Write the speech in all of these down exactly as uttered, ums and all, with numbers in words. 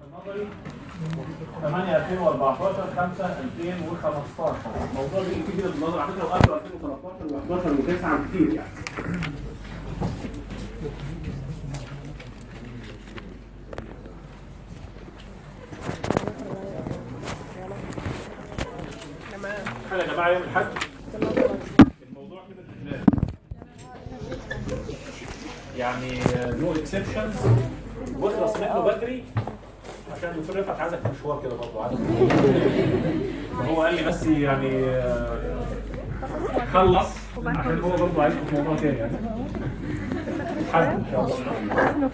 النظري ثمانية ألفين وأربعتاشر خمسة ألفين وخمستاشر. الموضوع بيجي فيه كده بالنظر على فكره وقبل ألفين وتلتاشر وحداشر وتسعة كتير يعني. حاجه يا جماعه يوم الحد الموضوع كده يعني نو اكسبشنز واخلص منه بدري عشان الدكتور رفعت عايزك في مشوار كده برضه عايزك. فهو قال لي بس يعني خلص عشان هو برضه عايز في موضوع تاني يعني. حد ان شاء الله.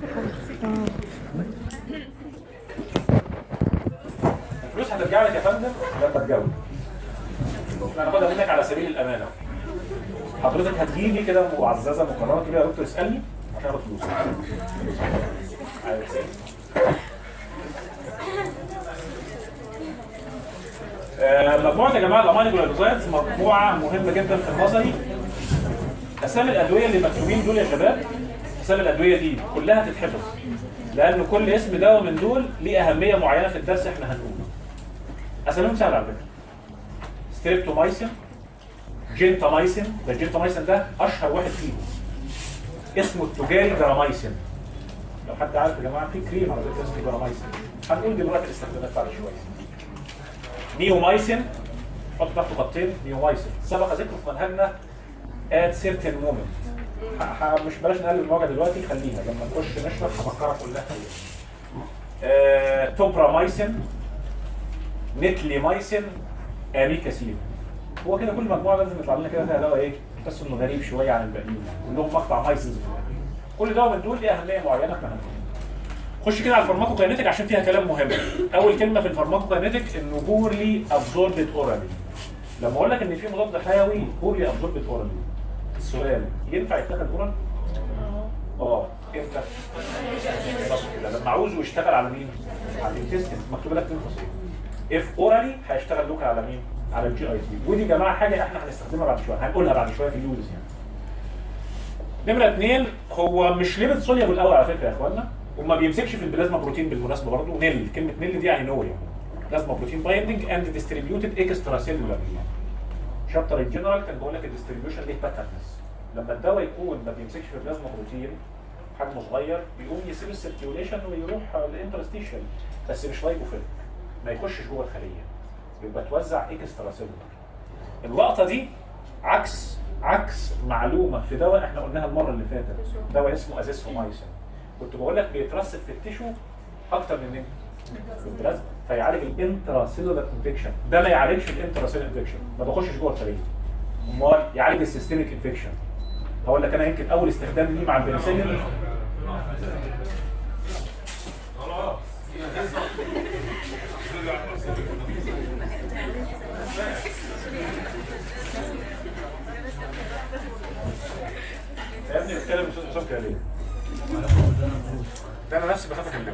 الفلوس هترجع لك يا فندم لما تتجوز. انا هاخدها منك على سبيل الامانه. حضرتك هتجيلي كده معززه مكرمه كده يا دكتور اسالني عشان اخد فلوس. آه مجموعه يا جماعه الامينو جلايكوزايدز مجموعه مهمه جدا في النظري. اسامي الادويه اللي مكتوبين دول يا شباب، اسامي الادويه دي كلها تتحفظ لان كل اسم دواء من دول ليه اهميه معينه في الدرس احنا هنقوله. اساميهم سهله على فكره. ستريبتومايسين، جنتامايسين، ده الجنتامايسين ده اشهر واحد فيهم. اسمه التجاري جرامايسين. لو حد عارف يا جماعه في كريم على فكره اسمه جرامايسين. هنقول دلوقتي الاستخدامات بعد شويه. نيومايسين، حط تحته خطين نيومايسين، سبق ذكره في منهجنا at certain moment. مش بلاش نقلب المواجهه دلوقتي، خليها لما نخش نشرح هفكرها كلها. آه، توبرامايسين، نتليمايسين، اميكاسين. هو كده كل مجموعه لازم يطلع لنا كده فيها دواء ايه؟ بس انه غريب شويه عن الباقيين، كلهم مقطع مايسنز. كل دواء من دول ليه اهميه معينه احنا هنقولها. خش كده على الفارماكوكاينيتيك عشان فيها كلام مهم. اول كلمه في الفارماكوكاينيتيك انه بورلي ابزوربد اورالي. لما اقول لك ان في مضاد حيوي بورلي ابزوربد اورالي، السؤال ينفع يتاخد اورال؟ اه امتى؟ لما عاوزه يشتغل على مين؟ على الانتستين، مكتوب لك بين قوسين. اف اورالي هيشتغل لوكال على مين؟ على الجي اي تي. ودي يا جماعه حاجه احنا هنستخدمها بعد شويه، هنقولها بعد شويه في اليوز يعني. نمره اثنين هو مش ليميت سوليبل الاول على فكره يا اخوانا، وما بيمسكش في البلازما بروتين بالمناسبه برضه. نيل، كلمه نيل دي يعني نو يعني. بلازما بروتين بايندنج اند ديستريبيوتد اكسترا سيلولار يعني. شابتر الجنرال كان بيقول لك الديستريبيوشن ليه باترنز. لما الدواء يكون ما بيمسكش في البلازما بروتين حجمه صغير بيقوم يسيب السيركيوليشن ويروح للانترستيشن، بس مش لايبوفيليك، ما يخشش جوه الخليه، يبقى توزع اكسترا سيلولار. اللقطه دي عكس عكس معلومه في دواء احنا قلناها المره اللي فاتت، دواء اسمه ازيثرومايسين. كنت بقول لك بيترسب في التيشو اكتر من البلازما فيعالج الانترا سيلولار انفكشن. ده ما يعالجش الانترا سيلولار انفكشن، ما بخشش جوه الخليه. امال يعالج السيستميك انفكشن. هقول لك انا يمكن اول استخدام ليه مع البنسلين خلاص يا ابني بتكلم استاذ حسام كده ليه؟ ده انا نفسي بخاف اكلمه.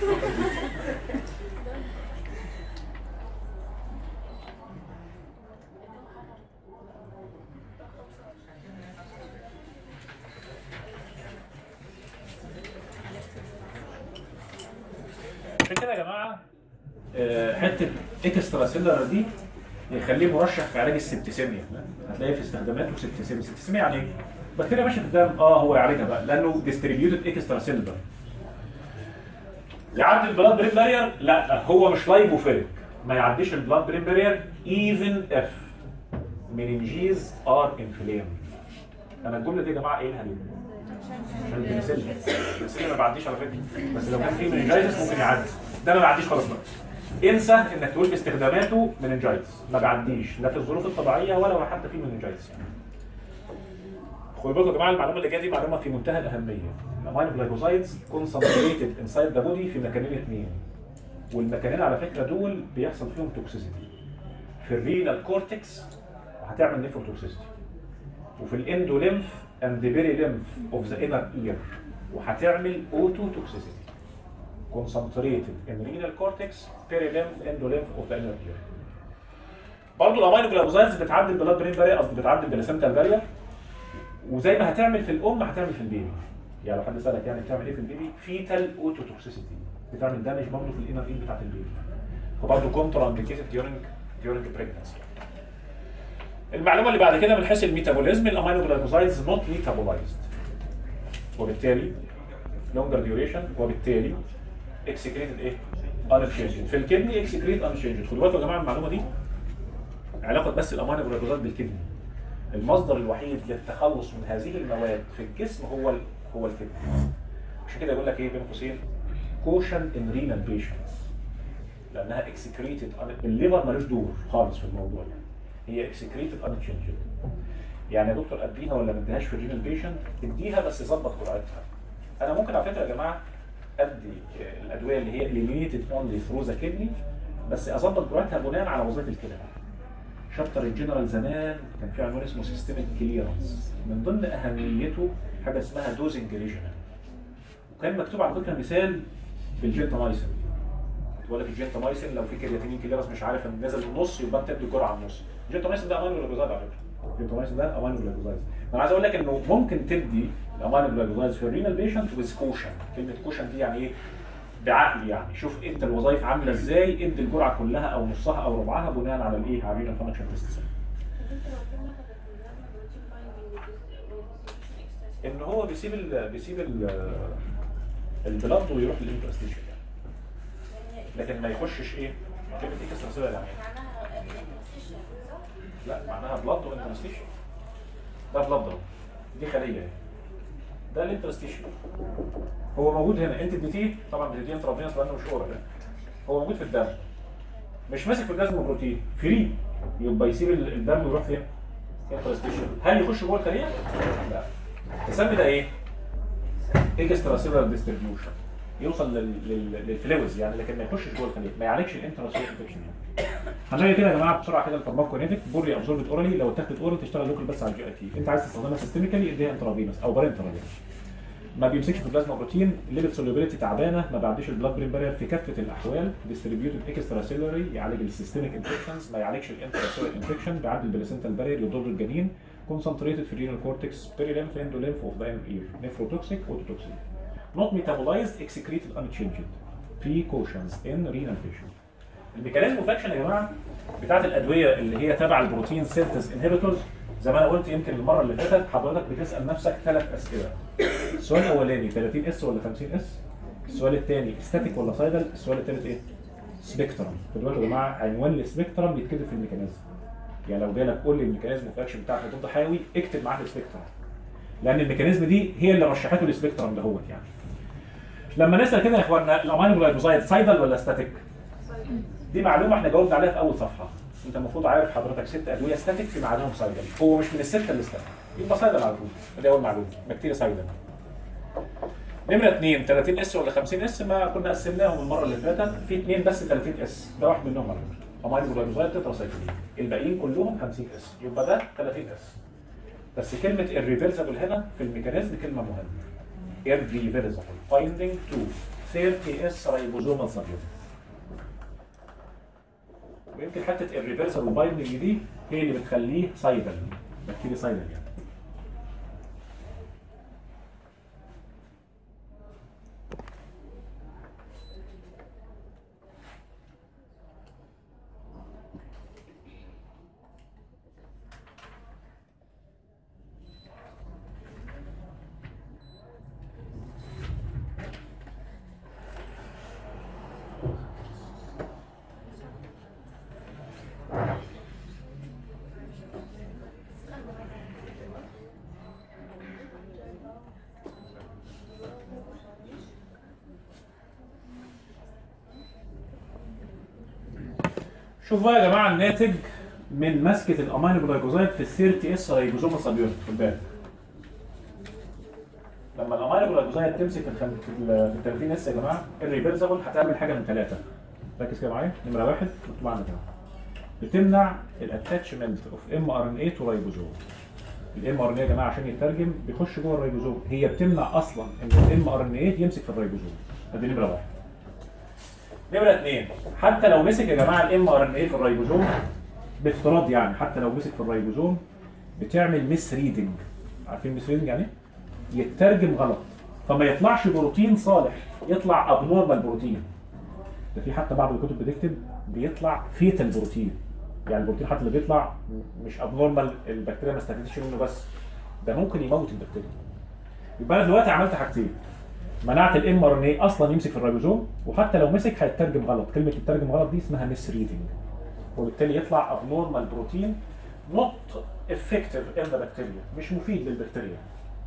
عشان كده يا جماعه حته اكسترا سيلولار دي يخليه مرشح في علاج السبتسيميا. هتلاقيه في استخداماته سبتسيميا. السبتسيميا يعني ايه؟ بكتيريا ماشيه في الدم، اه هو يعالجها بقى لانه ديستريبيوتد اكسترا سيلولار. يعدي البلاد برين بارير؟ لا هو مش لايبوفيليك، ما يعديش البلاد برين بارير ايفن اف مننجيز ار انفلام. انا الجمله دي يا جماعه قايلها ليه؟ عشان البنسلين. البنسلين ما بيعديش على فكره، بس لو كان في مننجايتس ممكن يعدي. ده ما بيعديش خالص بقى. انسى انك تقول في استخداماته مننجايتس، ما بيعديش لا في الظروف الطبيعيه ولا حتى في مننجايتس يعني. خدوا بالكم يا جماعه المعلومه اللي جايه دي معلومه في منتهى الاهميه. الامينو جلايكوزايدز كونسنتريتد انسايد ذا بودي في مكانين اثنين، والمكانين على فكره دول بيحصل فيهم توكسيسيتي. في الرينال كورتكس هتعمل نيفروتوكسيسيتي، وفي الاندوليمف اند بيري ليمف اوف ذا انر اير وهتعمل اوتو توكسيسيتي. كونسنتريتد ان رينال كورتكس بيري ليمف اندوليمف اوف ذا انر اير. برضه الامينو جلايكوزايدز بتعدي البلاد برين بارير، قصدي بتعدي البلاسنتال بارير، وزي ما هتعمل في الام هتعمل في البيبي. يعني لو حد سالك يعني بتعمل ايه في البيبي؟ فيتال اوتوتوكسيسيتي، بتعمل دامج برضه في الانر ايد بتاعت البيبي، وبرضه كونترا انديكيتد ديورنج ديورنج بريجنسي. المعلومه اللي بعد كده من حيث الميتابوليزم، الامينو جلايكوزايدز نوت ميتابولايزد، وبالتالي لونجر ديوريشن، وبالتالي اكسكريتد ايه؟ انشينجد. في الكدني اكسكريت انشينجد. خدوا بالكم يا جماعه المعلومه دي علاقه بس الامينو جلايكوزايد بالكدني. المصدر الوحيد للتخلص من هذه المواد في الجسم هو ال هو الكدني. عشان كده يقول لك ايه بين قوسين كوشن ان رينال بيشنتس، لانها اكسكريتد. الليفر ملوش دور خالص في الموضوع يعني، هي اكسكريتد انشينجد. يعني يا دكتور اديها ولا ما اديهاش في الرينال بيشنت؟ اديها بس ظبط جرعتها. انا ممكن على فكره يا جماعه ادي الادويه اللي هي eliminated only through the kidney، بس اظبط جرعتها بناء على وظيفه الكلى. شابتر الجنرال زمان كان في عنوان اسمه سيستميك كليرنس، من ضمن اهميته حاجه اسمها دوزنج ريجيمنت، وكان مكتوب على فكره مثال بالجنتامايسين. بقول لك الجنتامايسين لو في كرياتينين كليرنس مش عارف ان نزل النص يبقى انت تدي جرعه النص. الجنتامايسين ده امينو جلايكوزايد على فكره، الجنتامايسين ده امينو جلايكوزايد. انا عايز اقول لك انه ممكن تدي الامينو جلايكوزايد في الرينال بيشنت ويز كوشن. كلمه كوشن دي يعني ايه؟ بعقل يعني، شوف انت الوظائف عامله ازاي، ادي الجرعه كلها او نصها او ربعها بناء على الايه؟ على الرينال فانكشن تيست. ان هو بيسيب ال بيسيب ال البلاد ويروح للانترستيشن يعني، لكن ما يخشش ايه؟ كلمه اكسترا يعني لا معناها بلاد وانترستيشن. ده بلاد اهو، دي خليه اهي، ده الانترستيشن. هو موجود هنا، انت اديتيه طبعا بتديه انترافينوس لانه مش اورال، هو موجود في الدم، مش ماسك في البلازما بروتين فري، يبقى يسيب الدم ويروح فين؟ انترستيشن. هل يخش جوه الخليه؟ لا. نسمي ده ايه؟ اكسترا سيلولار ديستريبيوشن، يوصل للفلويدز يعني، لكن ما يخشش جوه الخليه، ما يعالجش الانترا سيلولار انفكشن يعني. هنلاقي كده يا جماعه بسرعه كده الفارماكونيتيك بوري ابزوربت اورالي، لو اتاخدت اورال تشتغل لوكال بس على الجي اي تي. انت عايز تستخدمها سيستميكالي اديها انترافينوس او بارنترال. ما بيمسكش في البلازما بروتين، الليبيد سوليبيليتي تعبانه، ما بيعديش البلاد برين بارير في كافه الاحوال، ديستريبيوتد اكسترا سيلولاري، يعالج السيستميك انفكشنز، ما يعالجش الانترا سيلولار انفكشن، بيعدي البلاسنتال بارير يضر الجنين، كونسنتريتد في الرينال كورتكس، بيريليمف اندوليمف اوف ذا اير، نيفروتوكسيك اوتوتوكسيك. نوت ميتابولايزد اكسكريتد انتشينجد. بريكوشنز ان رينال بيشنت. الميكانيزم اوف اكشن يا جماعه بتاعت الادويه اللي هي تبع البروتين سينثيز انهبيتورز، زي ما انا قلت يمكن المره اللي فاتت، حضرتك بتسال نفسك ثلاث اسئله. السؤال الاولاني ثلاثين اس ولا خمسين اس؟ السؤال الثاني ستاتيك ولا سايدل؟ السؤال الثالث ايه؟ سبيكترم. خدوا بالكم يا جماعه عنوان السبيكترم بيتكتب في الميكانيزم. يعني لو جالك قول لي الميكانيزم اوف اكشن بتاعك ضد حيوي اكتب معاه السبيكترم. لان الميكانيزم دي هي اللي رشحته السبيكترم دهوت يعني. لما نسال كده يا اخوانا الامينو جلايكوزايد سايدل ولا ستاتيك؟ دي معلومه احنا جاوبنا عليها في اول صفحه. انت المفروض عارف حضرتك ست ادويه ستاتيك في معادنهم سايدل، هو مش من السته اللي ستاتيك، يبقى سايدل على طول. دي اول معلومه، بكتيريا سايدل. نمره اثنين ثلاثين اس ولا خمسين اس؟ ما كنا قسمناهم المره اللي فاتت، في اثنين بس ثلاثين اس، ده واحد منهم على فكره، امينو جلايكوزايد تتراسايكلين، الباقيين كلهم خمسين اس، يبقى ده ثلاثين اس. بس كلمه الريفرسبل هنا في الميكانيزم كلمه مهمه. irreversible binding to ثلاثين اس ribosomal subunit. ويمكن حته الريفرسبل بايندنج دي هي اللي بتخليه سايدل، بكتيريا سايدل يعني. شوفوا بقى يا جماعه الناتج من مسكه الامينو جلايكوزايد في ال ثلاثين اس رايبوزوم سابيونت. خد بالك لما الامينو جلايكوزايد تمسك في الخم... في ال ثلاثين اس يا جماعه الريفرسبل هتعمل حاجه من ثلاثه. ركز كده معايا. نمره واحد مكتوب عندك اهو، بتمنع الاتاتشمنت اوف ام ار ان اي تو رايبوزوم. الام ار ان اي يا جماعه عشان يترجم بيخش جوه الرايبوزوم، هي بتمنع اصلا ان الام ار ان اي يمسك في الرايبوزوم. ادي نمره واحد. نمرة اثنين، حتى لو مسك يا جماعه الام ار ان اي في الرايبوزوم بافتراض يعني، حتى لو مسك في الرايبوزوم بتعمل ميس ريدنج. عارفين ميس ريدنج يعني ايه؟ يترجم غلط. فما يطلعش بروتين صالح، يطلع ابنورمال بروتين. ده في حتى بعض الكتب بتكتب بيطلع فيتال بروتين، يعني البروتين حتى اللي بيطلع مش ابنورمال، البكتيريا ما استفادتش منه بس، ده ممكن يموت البكتيريا. يبقى انا دلوقتي عملت حاجتين، منعت الام ار ان اي اصلا يمسك في الريبوزوم، وحتى لو مسك هيترجم غلط، كلمه يترجم غلط دي اسمها ميس ريدنج، وبالتالي يطلع ابنورمال بروتين نوت افكتيف ان ذا بكتيريا، مش مفيد للبكتيريا.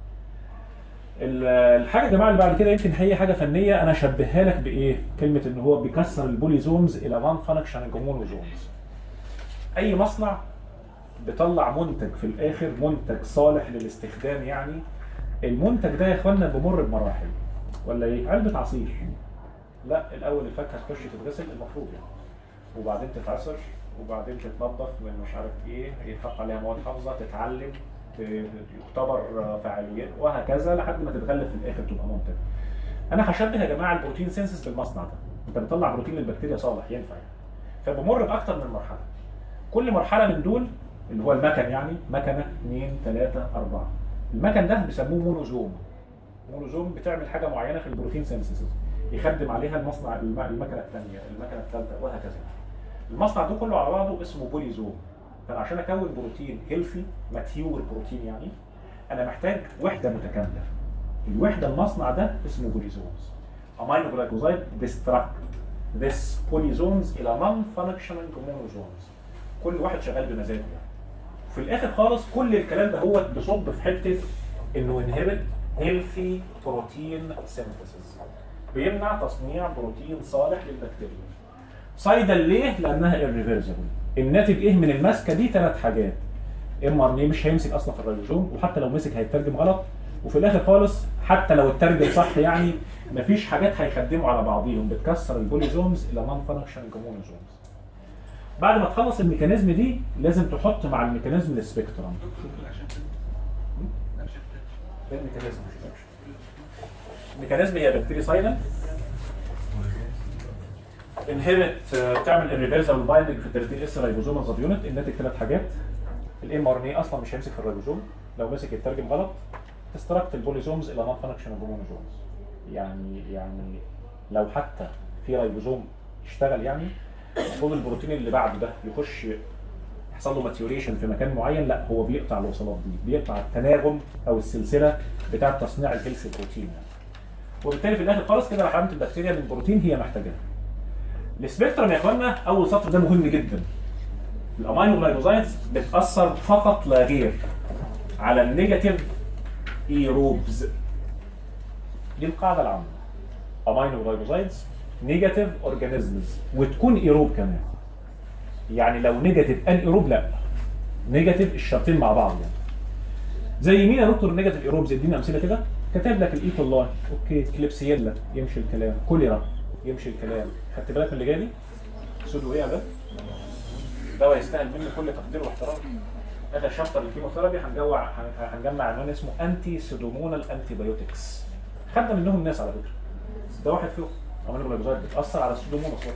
الحاجه يا جماعه اللي بعد كده يمكن هي حاجه فنيه، انا اشبهها لك بايه؟ كلمه ان هو بيكسر البوليزومز الى نون فانكشنال مونوزومز. اي مصنع بيطلع منتج في الاخر، منتج صالح للاستخدام، يعني المنتج ده يا اخوانا بيمر بمراحل، ولا ايه؟ علبه عصير، لا الاول الفاكهه تخش تتغسل المفروض يعني، وبعدين تتعصر، وبعدين تتنظف من مش عارف ايه، يتحط عليها مواد حافظه، تتعلم، يختبر فعاليات، وهكذا لحد ما تتغلف في الاخر تبقى منتج. انا هشبه يا جماعه البروتين سينسس بالمصنع ده، انت بتطلع بروتين للبكتيريا صالح ينفع يعني، فبمر باكتر من مرحله. كل مرحله من دول اللي هو المكن، يعني مكنه اثنين ثلاثة أربعة، المكن ده بيسموه مونوزوم. مونوزوم بتعمل حاجه معينه في البروتين سينسس، يخدم عليها المصنع المكنه الثانيه، المكنه الثالثه، وهكذا. المصنع ده كله على بعضه اسمه بوليزوم. فانا عشان اكون بروتين هيلثي ماتيور بروتين، يعني انا محتاج وحده متكامله. الوحده المصنع ده اسمه بوليزومز. امينو جلايكوزايد ديستراكت ذس بوليزومز الى نون فانكشنال مونوزومز، كل واحد شغال بمزاجه يعني. في الاخر خالص كل الكلام ده هو بيصب في حته انه انهبت هيلثي بروتين سينثيسيس، بيمنع تصنيع بروتين صالح للبكتيريا. صيدا ليه؟ لانها irreversible. الناتج ايه من المسكه دي؟ ثلاث حاجات. ام ار ان اي مش هيمسك اصلا في الريبوزوم، وحتى لو مسك هيترجم غلط، وفي الاخر خالص حتى لو اترجم صح يعني مفيش حاجات هيخدموا على بعضيهم، بتكسر البوليزومز الى نون فانكشنال مونوزومز. بعد ما تخلص الميكانيزم دي لازم تحط مع الميكانيزم السبيكترم. ايه الميكانيزم؟ الميكانيزم هي بكتيريسايدال انهبت، بتعمل الريفرسال بايندنج في ثلاثين اس ريبوزوم سب يونت. الناتج ثلاث حاجات، الام ار ان اي اصلا مش هيمسك في الريبوزوم، لو مسك يترجم غلط، تستركت البوليزومز الى نون فانكشنال مونوزومز. يعني يعني لو حتى في ريبوزوم اشتغل، يعني المفروض البروتين اللي بعده ده يخش يحصل له ماتيوريشن في مكان معين، لا هو بيقطع الوصلات دي، بيقطع التناغم او السلسله بتاعه تصنيع الهيلث بروتين. وبالتالي في الاخر خالص كده حرمت البكتيريا من البروتين هي محتاجاه. السبيكترم يا اخوانا اول سطر ده مهم جدا. الامينو جلايكوزايدز بتاثر فقط لا غير على النيجاتيف ايروبز. دي القاعده العامه. امينو جلايكوزايدز نيجاتيف اورجانيزمز، وتكون ايروب كمان. يعني لو نيجاتيف ان ايروب لا، نيجاتيف الشرطين مع بعض يعني. زي مين يا دكتور نيجاتيف ايروبز؟ ادينا امثله كده. كاتب لك الايكولاي، اوكي، كليبسييلا يمشي الكلام، كوليرا يمشي الكلام. خدت بالك من اللي جاي دي؟ سودو ايه ده؟ دواء يستاهل مني كل تقدير واحترام. اخر شابتر الكيموثيرابي هنجوع هنجمع عنوان اسمه انتي سودومونال انتي بايوتكس. خدنا منهم الناس على فكره. ده واحد فيهم امينو جلايكوزايد بتاثر على السودوموناس برضه.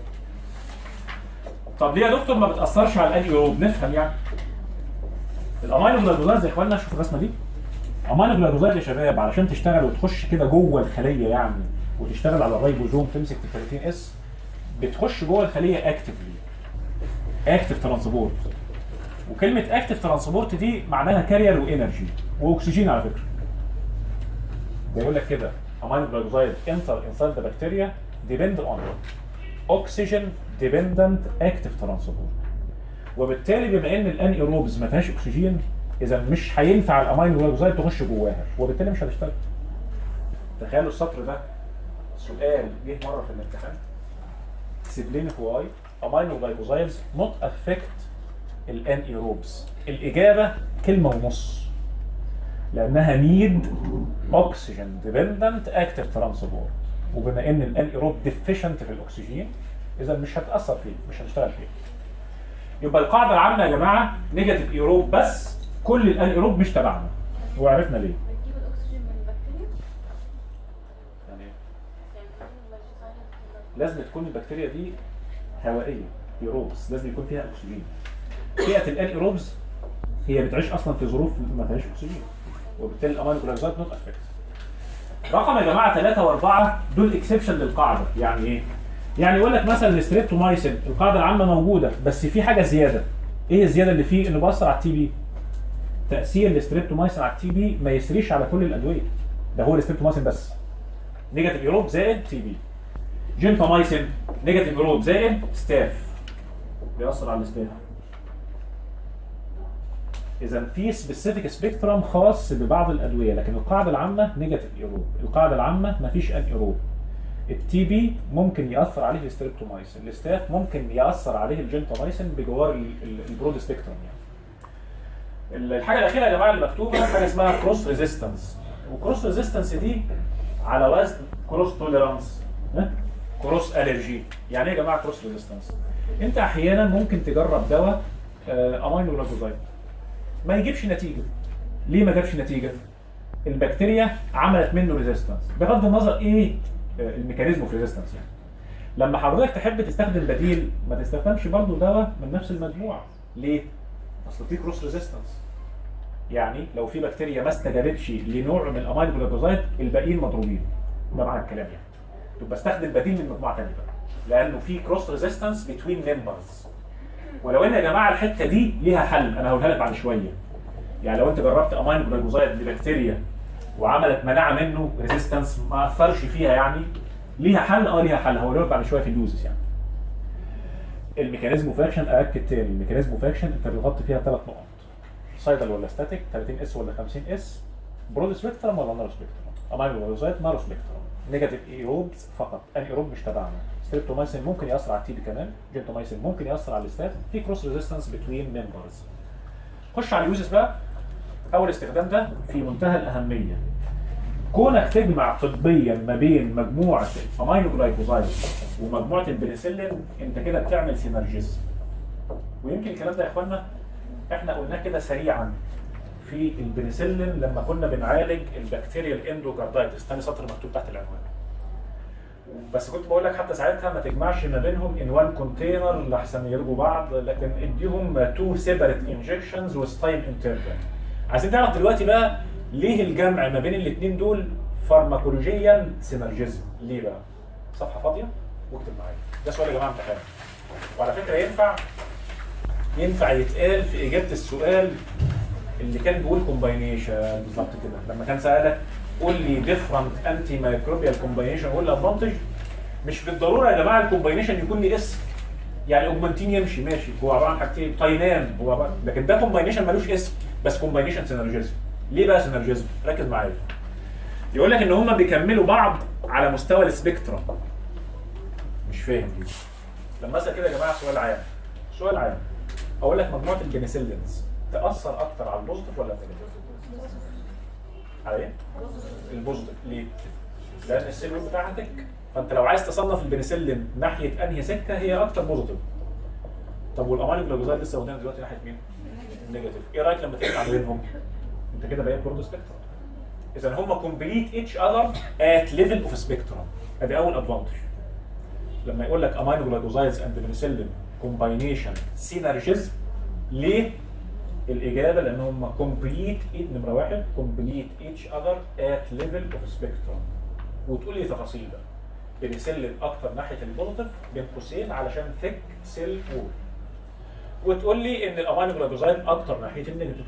طب ليه يا دكتور ما بتاثرش على الانيوروب؟ نفهم يعني. الامينو جلايكوزايد يا اخوانا، شوفوا الرسمه دي. امينو جلايكوزايد يا شباب علشان تشتغل وتخش كده جوه الخليه يعني، وتشتغل على الريبوزوم تمسك في ثلاثين اس، بتخش جوه الخليه اكتفلي. اكتف ترانسبورت. وكلمه اكتف ترانسبورت دي معناها كارير وانرجي واكسجين على فكره. بيقول لك كده امينو جلايكوزايد انتر انسايد ذا بكتيريا ديبند اون اوكسجين ديبندنت اكتف ترانسبورت. وبالتالي بما ان الانيروبز ما فيهاش اكسجين، اذا مش هينفع الامينو جلايكوزايد تخش جواها، وبالتالي مش هتشتغل. تخيلوا السطر ده سؤال جه مره في الامتحان. اكسبلين واي امينو جلايكوزايدز نوت افكت الانيروبز. الاجابه كلمه ونص، لانها نيد اوكسجين ديبندنت اكتف ترانسبورت، وبما ان الانيروب ديفيشنت في الاكسجين اذا مش هتاثر فيه، مش هتشتغل فيه. يبقى القاعده العامه يا جماعه نيجاتيف ايروب بس، كل الانيروب مش تبعنا، وعرفنا ليه. بتجيب الاكسجين من البكتيريا؟ يعني لازم تكون البكتيريا دي هوائيه، ايروبس، لازم يكون فيها اكسجين. فئه الانيروبز هي بتعيش اصلا في ظروف ما فيهاش اكسجين، وبالتالي الامينو جلايكوزايد نوت افكت. رقم يا جماعه ثلاثة وأربعة دول اكسبشن للقاعده. يعني ايه؟ يعني يقول لك مثلا الستريبتومايسين القاعده العامه موجوده بس في حاجه زياده. ايه الزياده اللي فيه؟ انه بيأثر على التي بي. تاثير الستريبتومايسين على التي بي ما يسريش على كل الادويه، ده هو الستريبتومايسين بس. نيجاتيف ايروب زائد تي بي. جنتامايسين نيجاتيف ايروب زائد ستاف بيأثر على الستاف. اذا في سبيسيفيك سبيكترم خاص ببعض الادويه، لكن القاعده العامه نيجاتيف ايروب. القاعده العامه ما فيش ان ايروب. التي بي ممكن ياثر عليه الستريبتومايسين، الستاف ممكن ياثر عليه الجنتامايسين بجوار البرود سبيكترم. يعني الحاجه الاخيره يا جماعه اللي مكتوبه حاجه اسمها كروس ريزيستنس. وكروس ريزيستنس دي على وزن كروس توليرانس، كروس الرجي. يعني ايه يا جماعه كروس ريزيستنس؟ انت احيانا ممكن تجرب دواء امينو جلايكوزايد ما يجيبش نتيجه. ليه ما جابش نتيجه؟ البكتيريا عملت منه ريزيستنس، بغض النظر ايه الميكانيزم في ريزيستنس. يعني لما حضرتك تحب تستخدم بديل ما تستخدمش برضه دواء من نفس المجموعه. ليه؟ اصل في كروس ريزيستنس. يعني لو في بكتيريا ما استجابتش لنوع من الامينو جلايكوزايد الباقيين مضروبين. ده معنى الكلام. يعني تبقى استخدم بديل من مجموعه ثانيه بقى، لانه في كروس ريزيستنس بتوين ممبرز. ولو ان يا جماعه الحته دي ليها حل، انا هقولها لك بعد شويه. يعني لو انت جربت امينو جلايكوزايد لبكتيريا وعملت مناعه منه ريزيستنس ما اثرش فيها، يعني ليها حل. اه ليها حل، هقول لك بعد شويه في اليوزز. يعني الميكانيزم اوف اكشن اكد تاني، الميكانيزم اوف اكشن انت بتغطي فيها ثلاث نقط: سايدل ولا ستاتيك، ثلاثين اس ولا خمسين اس، برود سبيكترم ولا نارو سبيكترم. امينو جلايكوزايد نارو سبيكترم، نيجاتيف ايروبز فقط، ان ايروب مش تبعنا. ستريبتومايسين ممكن ياثر على التي بي كمان، جنتامايسين ممكن ياثر على الستاف، في كروس ريزيستنس بتوين ممبرز. خش على اليوزز بقى. اول استخدام ده في منتهى الاهميه. كونك تجمع طبيا ما بين مجموعه الامينو جلايكوزايد ومجموعه البنسلين، انت كده بتعمل سينرجيزم. ويمكن الكلام ده يا اخوانا احنا قلناه كده سريعا في البنسلين لما كنا بنعالج البكتيريا الاندوكاردايتس، ثاني سطر مكتوب تحت العنوان. بس كنت بقول لك حتى ساعتها ما تجمعش ما بينهم ان وان كونتينر لحسن يرجوا بعض، لكن اديهم تو سيبريت انجكشنز وستايم انترفال. عايزين تعرف دلوقتي بقى ليه الجمع ما بين الاثنين دول فارماكولوجيا سينرجيزم؟ ليه بقى؟ صفحه فاضيه واكتب معايا. ده سؤال يا جماعه امتحان. وعلى فكره ينفع ينفع يتقال في اجابه السؤال اللي كان بيقول كومباينيشن بالظبط كده، لما كان سالك قول لي ديفرنت انتي مايكروبيال كومباينيشن قول لي ادفانتج. مش بالضروره يا جماعه الكومباينيشن يكون لي اسم. يعني اوجمانتين يمشي ماشي، هو عباره عن حاجتين، تاينام هو عبارة. لكن ده كومباينيشن ملوش اسم، بس كومباينيشن سينرجيزم. ليه بقى سينرجيزم؟ ركز معايا. يقول لك ان هم بيكملوا بعض على مستوى السبيكترم. مش فاهم دي. لما اسال كده يا جماعه سؤال عام، سؤال عام اقول لك مجموعه البنسلينز تاثر اكتر على البوزيتيف ولا النيجاتيف؟ على ايه؟ البوزيتيف. ليه؟ لان السيلول بتاعها تك، فانت لو عايز تصنف البنسلين ناحيه انهي سكه هي اكتر بوزيتيف. طب والامينو جلايكوزايد لسه قدام دلوقتي ناحيه مين؟ النيجاتيف. ايه رايك لما تجمع بينهم؟ انت كده بقيت برضه سبيكترم. اذا هم كومبليت اتش اذر ات ليفل اوف سبيكترم. ادي اول ادفانتج. لما يقول لك امينو جلايكوزايدز اند بنسلين كومباينيشن سينرجيزم، ليه؟ الاجابه لان هم كومبليت نمره واحد كومبليت اتش اذر ات ليفل اوف سبيكترم. وتقول لي تفاصيل بقى. بنسلين اكتر ناحيه البوزيتيف بين قوسين علشان ثيك سيل وول. وتقول لي ان الامينو جلايكوزايد اكتر ناحيه النيجاتيف.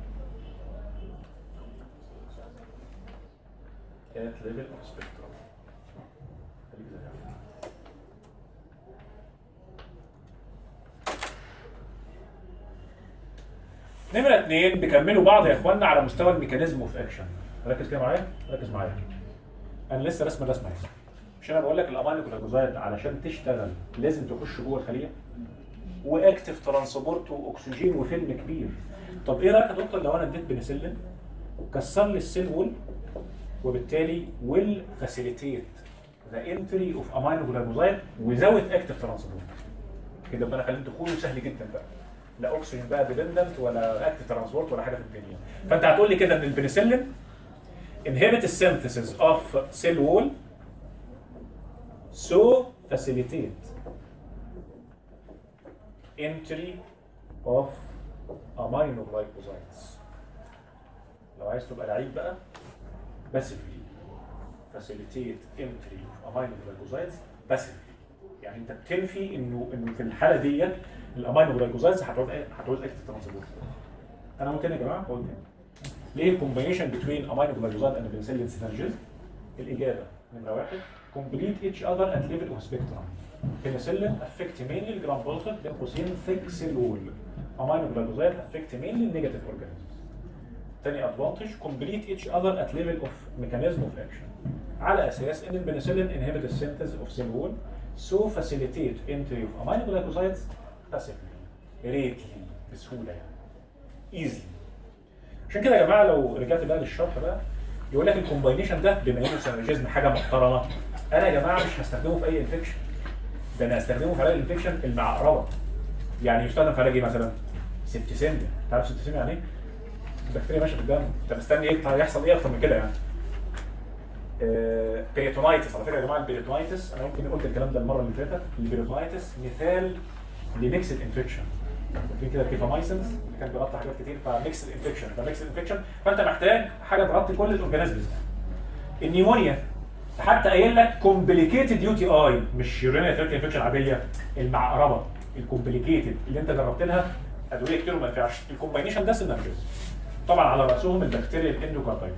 ات ليفل اوف سبيكترم. نمرة اثنين بيكملوا بعض يا اخوانا على مستوى الميكانيزم اوف اكشن. ركز كده معايا، ركز معايا. انا لسه رسم الرسمه اهي. مش انا بقول لك الامينو جلايكوزايد علشان تشتغل لازم تخش جوه الخليه؟ واكتف ترانسبورت واكسجين وفيلم كبير. طب ايه رايك يا دكتور لو انا اديت بنسلين كسر لي السيل وول، وبالتالي ويل فاسيليتيت ذا انتري اوف امينو جلايكوزايد وزود اكتف ترانسبورت. كده بقى انا خليت دخوله سهل جدا بقى. لا اكسجين بقى ديبندنت ولا اكتف ترانسبورت ولا حاجه في الدنيا. فانت هتقول لي كده ان البنسلين inhibit the synthesis of cell wall so facilitate entry of aminoglycosides. لو عايز تبقى لعيب بقى بس في facilitate entry of aminoglycosides passively. يعني انت بتنفي انه انه في الحاله ديت الامينوجلايكوزايدز هتعوز هتعوز اكتف ترانسبورت. انا ممكن يا جماعه اقول تاني ليه الكومبينيشن بين امينوجلايكوزايد اند بنسلين سينرجيز؟ الاجابه نمره واحد complete each other at level of spectrum. penicillin affect mainly الجرام بولتر بين قوسين thick cell wall. امينوجلايكوزايد affect mainly negative organisms. تاني advantage complete each other at level of mechanism of action. على اساس ان البنسلين inhibit the synthesis of cell wall so facilitate entry of aminoglycosides passively readily بسهوله يعني easily. عشان كده يا جماعه لو رجعت بقى للشرح بقى يقول لك الكومباينيشن ده بما انه سينرجيزم حاجه محترمه، انا يا جماعه مش هستخدمه في اي انفكشن، ده انا هستخدمه في علاج الانفكشن المعقربه. يعني يستخدم في علاج ايه مثلا؟ سبتسيميا. تعرف سبتسيميا يعني ايه؟ البكتيريا ماشيه في الدم، انت مستني ايه يحصل ايه اكتر من كده يعني؟ آه بيريتونايتس. على فكره يا جماعه البيريتونايتس انا يمكن قلت الكلام ده المره اللي فاتت، البيريتونايتس مثال لميكسد انفكشن. في كده الكيفامايسنز اللي كان بيغطي حاجات كتير فميكسد انفكشن، فميكسد انفكشن فانت محتاج حاجه تغطي كل الاورجانيزمز. النيمونيا حتى قايل لك كومبليكيتد يو تي اي، مش يورينال تراكت انفكشن عاديه، المعقربه الكومبليكيتد اللي انت جربت لها ادويه كتير وما ينفعش. الكومباينيشن ده سينرجيز طبعا على راسهم البكتيريا الاندوكاردايتس.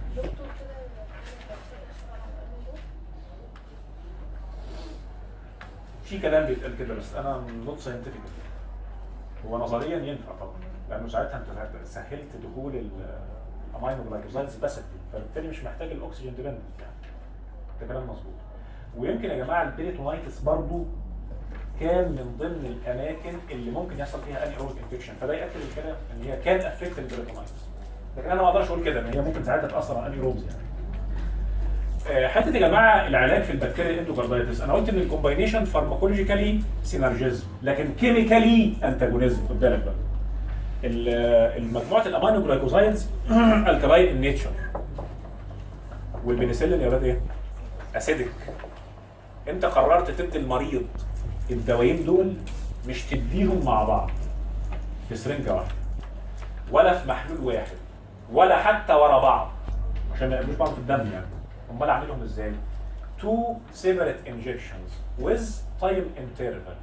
في كلام بيتقال كده بس انا نوت ساينتفك. هو نظريا ينفع طبعا لانه ساعتها انت سهلت دخول الامينوجلايكوزايدز بس فبالتالي مش محتاج الاكسجين ديبندنت يعني. ده كلام مظبوط. ويمكن يا جماعه البيريتونايتس برضو كان من ضمن الاماكن اللي ممكن يحصل فيها اني اورج انفكشن، فده ياكد الكلام ان هي كان افكت البيريتونايتس. لكن انا ما اقدرش اقول كده ان هي ممكن ساعتها تاثر على اني روبز يعني. حته يا جماعه العلاج في البكتيريا الاندوكاردايتس انا قلت ان الكومباينيشن فارماكولوجيكالي سينرجيزم لكن كيميكالي انتاجونيزم. خد بالك بقى المجموعه الامينوجلايكوزايدز الكلاين ان نيتشر والبنسلين يا ولاد ايه؟ اسيدك. انت قررت تدي المريض الدوايين دول مش تديهم مع بعض في سرنجه واحده ولا في محلول واحد ولا حتى ورا بعض عشان ما يقابلوش بعض في الدم يعني. امال اعملهم ازاي؟ two separate injections with time interval.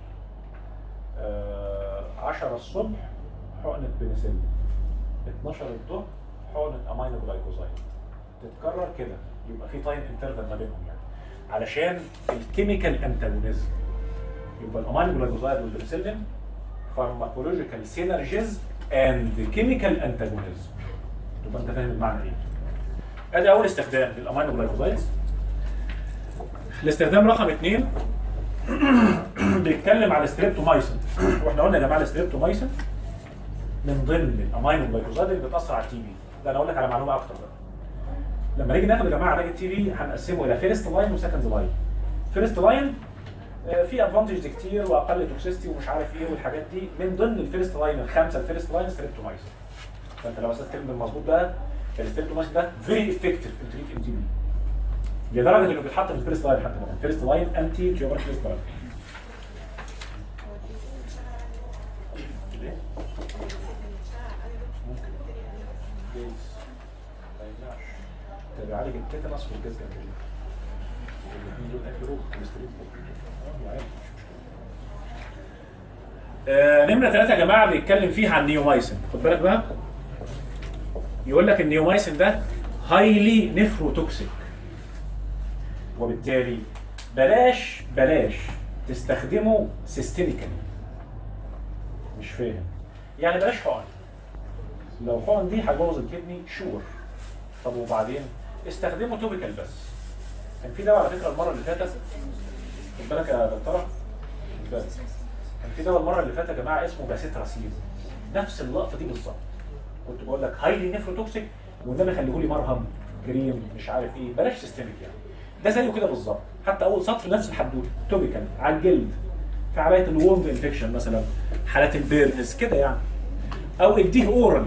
آه عشرة الصبح حقنه بنسلين، اتناشر الظهر حقنه امينوجلايكوزايد، تتكرر كده يبقى في تايم انترفال ما بينهم يعني علشان الكيميكال انتاجونيزم. يبقى الامينوجلايكوزايد والبنسلين فارماكولوجيكال سينرجيزم اند كيميكال انتاجونيزم. تبقى انت فاهم المعنى ايه؟ ادي اول استخدام للامينوجلايكوزايدز. الاستخدام رقم اثنين بيتكلم على الستريبتومايسين. واحنا قلنا يا جماعه الستريبتومايسين من ضمن الامينوجلايكوزايد اللي بتاثر على التي بي. ده انا اقول لك على معلومه اكتر بقى. لما نيجي ناخد يا جماعه علاج التي بي هنقسمه الى فيرست لاين وسكند لاين. فيرست لاين في ادفانتجز كتير واقل توكسيستي ومش عارف ايه والحاجات دي. من ضمن الفيرست لاين الخمسه الفيرست لاين ستريبتومايسين. فانت لو اسست كلمه بالمظبوط بقى الستريبتومايسين ده فيري افكتيف ان تريت ام تي بي لدرجه انه بيتحط في الفيرست لاين. حتى كمان الفيرست لاين انتي تيوبركلوز لاين. ممكن جايز ما يمنعش. ده بيعالج التيتانوس والجزجة كده. الاثنين دول اكلوا كوليسترول. آه نمرة ثلاثة يا جماعة بيتكلم فيها عن النيومايسين. خد بالك بقى يقول لك النيومايسين ده هايلي نيفروتوكسيك وبالتالي بلاش بلاش تستخدمه سيستميكالي. مش فاهم يعني بلاش حقن. لو حقن دي هتبوظ الكدني شور. طب وبعدين استخدمه توبيكال بس. كان في دواء على فكره المره اللي فاتت خد بالك يا دكتوره كان في دواء المره اللي فاتت يا جماعه اسمه باسيتراسين. نفس اللقطه دي بالظبط. كنت بقول لك هايلي نيفروتوكسيك والنبي خليه لي مرهم كريم مش عارف ايه بلاش سيستميك يعني. ده زيه كده بالظبط. حتى اول سطر نفس الحدوته توبيكال على الجلد في عمليه الووند انفكشن مثلا حالات البيرنز كده يعني. او اديه اورال.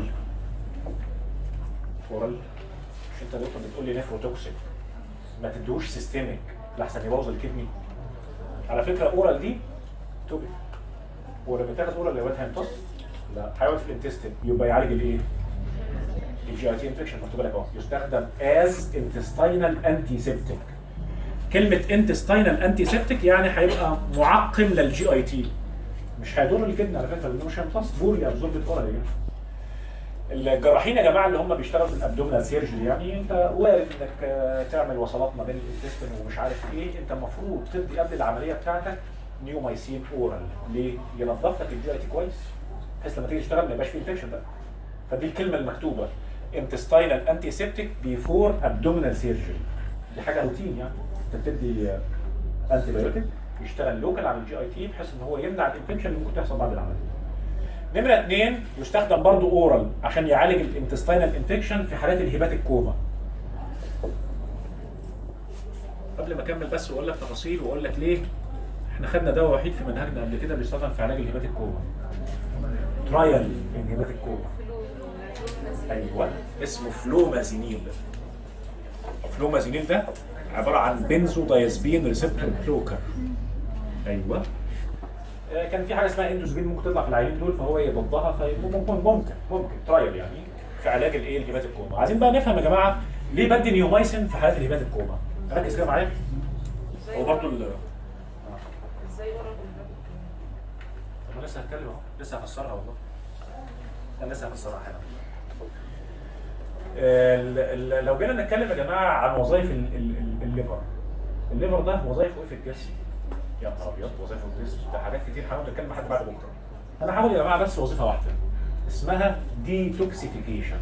اورال مش انت دكتور بتقول لي نيفروتوكسيك ما تديهوش سيستميك لحسن يبوظ الكدني. على فكره اورال دي توبيك ولما تاخد اورال يا واد هيمتص لا هيقعد في الانتستين يبقى يعالج الايه؟ الجي اي تي انفكشن مكتوب لك اهو يستخدم از انتستينال انتي سيبتيك. كلمه انتستينال انتي سيبتيك يعني هيبقى معقم للجي اي تي، مش هيضر الكدن على فكره لانه مش هيمتص بوري ابزوربت اورالي يعني. الجراحين يا جماعه اللي هم بيشتغلوا في الابدومينال سيرجري يعني انت وارد انك تعمل وصلات ما بين الانتستين ومش عارف ايه، انت المفروض تدي قبل العمليه بتاعتك نيومايسين اورال. ليه؟ ينظف لك الجي اي تي كويس بحيث لما تيجي تشتغل ما يبقاش فيه انفكشن بقى. فدي الكلمه المكتوبه intestinal antiseptic before abdominal surgery. دي حاجه روتين يعني انت بتدي انتي بايوتيك يشتغل لوكال على الجي اي تي بحيث ان هو يمنع الانفكشن اللي ممكن تحصل بعد العمليه. نمره اثنين يستخدم برضه اورال عشان يعالج الانتستينال انفكشن في حالات الهيباتيك كوما. قبل ما اكمل بس واقول لك تفاصيل واقول لك ليه احنا خدنا دواء وحيد في منهجنا قبل كده بيستخدم في علاج الهيباتيك كوما. ترايل ان هيباتيك كوما. ايوه اسمه فلومازينيل. فلومازينيل ده عباره عن بنزو دايازبين ريسبتور بلوكر. ايوه كان في حاجه اسمها اندوزبين ممكن تطلع في العيانين دول فهو يضدها فممكن ممكن ممكن ترايل يعني في علاج الايه الهيباتيك كوما. عايزين بقى نفهم يا جماعه ليه بدي نيومايسين في حالات الهيباتيك كوما. ركز كده معايا. هو برضه ال ازاي ورا الهيباتيك انا لسه هتكلم اهو لسه هفسرها والله. انا لسه هفسرها حالا. لو جينا نتكلم يا جماعه عن وظائف الليفر. الليفر ده وظائفه ايه في الجسم؟ يا نهار ابيض وظائفه في الجسم ده حاجات كتير هنقعد نتكلم لحد بعد بكره. انا هقول يا جماعه بس وظيفه واحده اسمها ديتوكسيفيكيشن.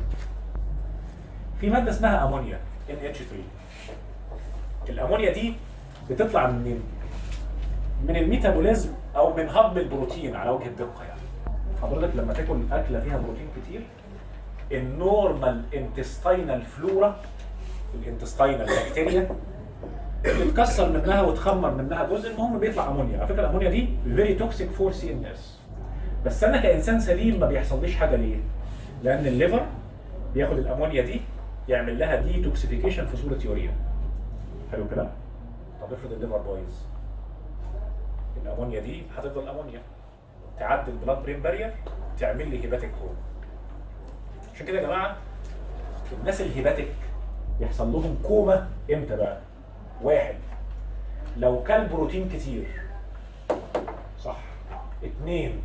في ماده اسمها امونيا ان اتش ثلاثة. الامونيا دي بتطلع منين؟ من الميتابوليزم او من هضم البروتين على وجه الدقه يعني. حضرتك لما تاكل اكله فيها بروتين كتير النورمال انتستينال فلورا الانتستينال بكتيريا بتكسر منها وتخمر منها جزء المهم بيطلع امونيا. على فكره الامونيا دي فيري توكسيك فور سي ان اس. بس انا كانسان سليم ما بيحصليش حاجه ليه؟ لان الليفر بياخد الامونيا دي يعمل لها دي توكسيفيكيشن في صوره يوريا. حلو كده؟ طب افرض الليفر بايظ الامونيا دي هتفضل امونيا تعدي البلاد برين بارير تعمل لي هيباتيك كوما. عشان كده يا جماعه الناس الهيباتيك يحصل لهم كوما امتى بقى؟ واحد لو كل بروتين كتير صح. اثنين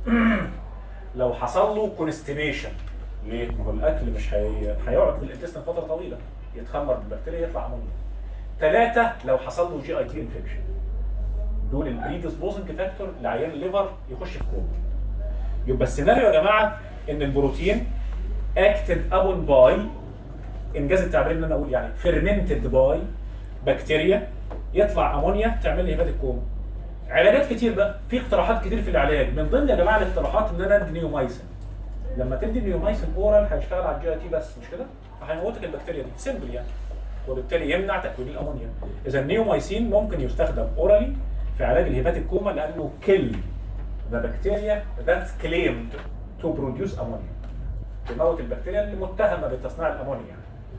لو حصل له كونستيبيشن. ليه؟ ما هو الاكل مش هي... هيقعد في الانتستين فتره طويله يتخمر بالبكتيريا يطلع امونيا. ثلاثه لو حصل له جي اي تي انفكشن. دول البريدسبوزنج فاكتور لعيان الليفر يخش في كوما. يبقى السيناريو يا جماعه ان البروتين acted upon by انجاز التعبير ان انا اقول يعني fermented by بكتيريا يطلع امونيا تعمل لي هيباتيك كوما. علاجات كتير بقى في اقتراحات كتير في العلاج من ضمن يا جماعه الاقتراحات ان انا ادي نيومايسين. لما تدي نيومايسين اورال هيشتغل على الجي اي تي بس مش كده؟ فهيموتك البكتيريا دي سيمبل يعني وبالتالي يمنع تكوين الامونيا. اذا النيومايسين ممكن يستخدم اورالي في علاج الهيباتيك كوما لانه كيل ذا بكتيريا ذات كليمد تو بروديوس امونيا. تموت البكتيريا اللي متهمه بتصنيع الامونيا.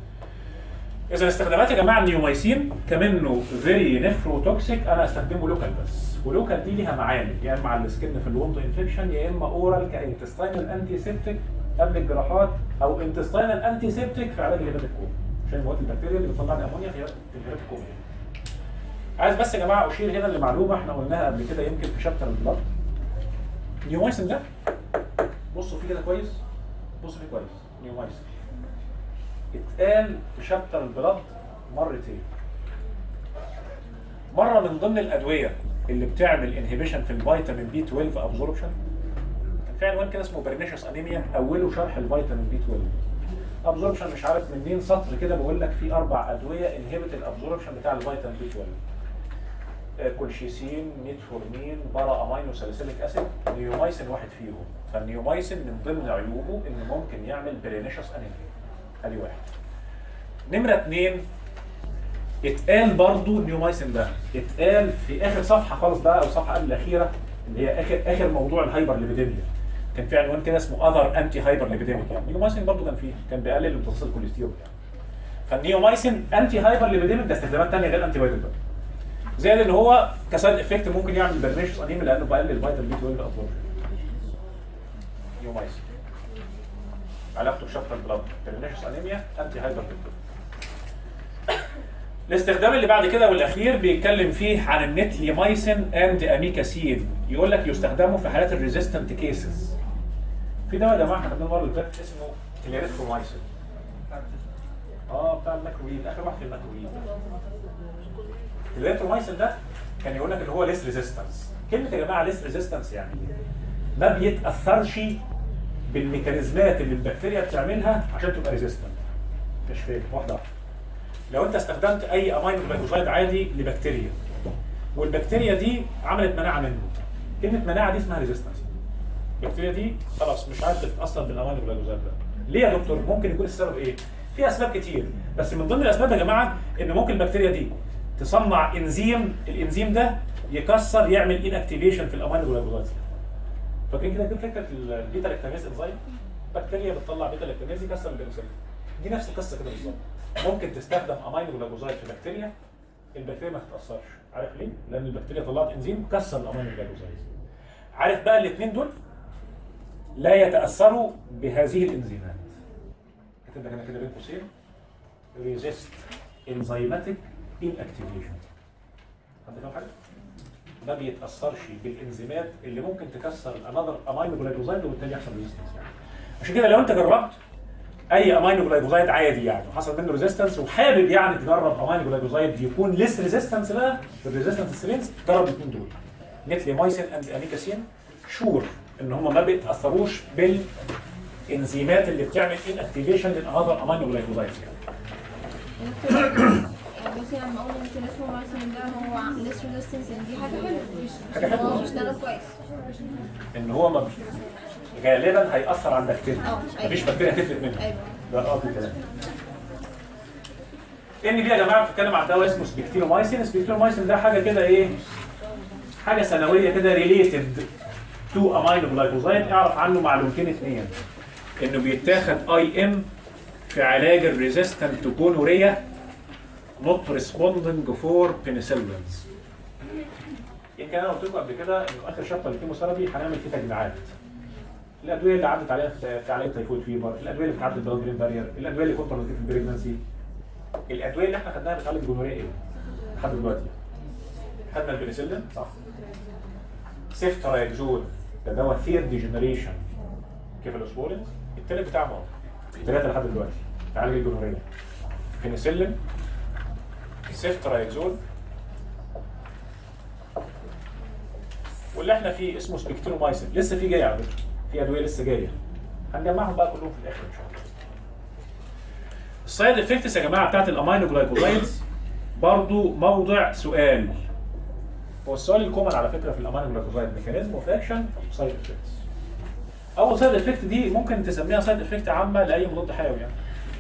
اذا استخدامات يا جماعه النيومايسين كمنه فيري نيفروتوكسيك انا استخدمه لوكال بس. ولوكال دي ليها معامل يا اما على السكن في الوند انفكشن يا اما اورال كانتستينال انتي سيبتيك قبل الجراحات او انتستينال انتي سيبتيك في علاج الهيباتيك كوما عشان مواد البكتيريا اللي بتطلع الامونيا في الهيباتيك كوما. عايز بس يا جماعه اشير هنا لمعلومه احنا قلناها قبل كده يمكن في شابتر البلاد. نيومايسين ده بصوا فيه كده كويس بصوا فيه كويس. نيومايسين اتقال في شابتر البلاد مرتين. مره من ضمن الادويه اللي بتعمل انهبيشن في الفيتامين بي اثناشر ابزوربشن كان في عنوان كده اسمه برنيشس انيميا اوله شرح الفيتامين بي اثناشر ابزوربشن مش عارف منين سطر كده بقول لك في اربع ادويه انهبت الابزوربشن بتاع الفيتامين بي اثناشر كولشيسين ميتفورمين برا امينو ساليسيليك اسيد نيومايسين واحد فيهم. فالنيومايسين من ضمن عيوبه انه ممكن يعمل برنيشس انيميا. ادي واحد. نمره اثنين اتقال برضو النيومايسين ده اتقال في اخر صفحه خالص بقى او الصفحه قبل الاخيره اللي هي اخر اخر موضوع الهايبر ليبيديميا. كان في عنوان كده اسمه اذر انتي هايبر ليبيديميك يعني النيومايسين برضو كان فيه كان بيقلل امتصاص الكوليسترول يعني. فالنيومايسين انتي هايبر ليبيديميك ده استخدامات ثانيه غير انتي بايوتيك. زائد ان هو كسايد افكت ممكن يعمل برنيشس انيميا لانه بيقلل الفيتامين بي اثناشر ابزوربشن. نيومايسين. علاقته بشفط البلاد برينيشس انيميا انتي هايبرتنسيف. الاستخدام اللي بعد كده والاخير بيتكلم فيه عن النتليمايسين اند اميكاسين، يقول لك يستخدموا في حالات الريزيستنت كيسز. في دواء يا جماعه احنا خدناه المره اللي فاتت اسمه الاريثرومايسين. اه بتاع الميكروويد، اخر واحد في الميكروويد. الاريثرومايسين ده كان يقول لك اللي هو ليس ريزيستنس. كلمه يا جماعه ليس ريزيستنس يعني ما بيتاثرش بالميكانيزمات اللي البكتيريا بتعملها عشان تبقى ريزيستنت. مش فاهم واحده واحده. لو انت استخدمت اي امينو جلايكوزايد عادي لبكتيريا والبكتيريا دي عملت مناعه منه، كلمه مناعه دي اسمها ريزيستنس. البكتيريا دي خلاص مش عارفه تتاثر بالامينو جلايكوزايد ده. ليه يا دكتور؟ ممكن يكون السبب ايه؟ في اسباب كتير، بس من ضمن الاسباب يا جماعه ان ممكن البكتيريا دي تصنع انزيم، الانزيم ده يكسر يعمل ان اكتيفيشن في الامينو جلايكوزايد. فاكرين كده كده فكره البيتا لاكتاميز انزيم؟ بكتيريا بتطلع بيتا لاكتاميز يكسر البنسلين. دي نفس القصه كده بالظبط. ممكن تستخدم امينو جلايكوزايد في بكتيريا، البكتيريا ما تتاثرش. عارف ليه؟ لان البكتيريا طلعت انزيم كسر الامينو جلايكوزايد. عارف بقى الاثنين دول لا يتاثروا بهذه الانزيمات. كتبنا هنا كده بين قوسين ريزيست انزيماتيك ان اكتيفيشن. حد فاهم حاجه؟ ما بيتاثرش بالانزيمات اللي ممكن تكسر الانذر امينو جلايكوزايد وبالتالي يحصل ريزيستنس. يعني عشان كده لو انت جربت اي امينو جلايكوزايد عادي يعني وحصل منه ريزيستنس وحابب يعني تجرب امينو جلايكوزايد يكون ليس ريزيستنس بقى الريزيستنس سترينز، جرب الاثنين دول نتليمايسين اند اميكاسين. شور ان هم ما بيتاثروش بالانزيمات اللي بتعمل ان اكتيفيشن للانذر امينو جلايكوزايد. يعني بس لما اقول ان الاريثرومايسين ده هو ليس ريزيستنس دي حاجه حلوه. حاجه حلوه هو بيشتغل كويس. ان هو ما غالبا هيأثر على البكتيريا. اه مفيش بكتيريا هتفلت منها. ايوه ده اه الكلام. ان دي يا جماعه بتتكلم عن دواء اسمه سبيكتيرومايسين. سبيكتيرومايسين ده حاجه كده ايه؟ حاجه ثانويه كده ريليتد تو امينو جلايكوزايد. اعرف عنه معلومتين اثنين. انه بيتاخد اي ام في علاج الريزيستنت جونوريا نوت ريسبوندنج فور بنسلينز. يمكن انا قلت لكم قبل كده انه اخر شابتر الكيموثيرابي هنعمل فيه تجميعات. الادويه اللي عدت عليها في علاج تيفويد فيبر، الادويه اللي بتعدي البلاد برين بارير، الادويه اللي كنت في البريجنسي، الادويه اللي احنا خدناها بتعالج الجونوريا ايه؟ لحد دلوقتي. خدنا البنسلين صح؟ سيفترايكزول ده دواء ثيرد جنريشن كيفالوسبورين، الثالث بتاع موت. الثلاثه لحد دلوقتي في علاج الجونوريا. بنسلين، سيفترايكزول، واللي احنا فيه اسمه سبيكتيرومايسين. لسه في جاي على فكره، في ادويه لسه جايه هنجمعهم بقى كلهم في الاخر ان شاء الله. السايد افكتس يا جماعه بتاعت الامينو جلايكوزايدز برضو موضع سؤال. هو السؤال الكومن على فكره في الامينو جلايكوزايد ميكانيزم اوف اكشن سايد افكتس. اول سايد افكت دي ممكن تسميها سايد افكت عامه لاي مضاد حيوي يعني.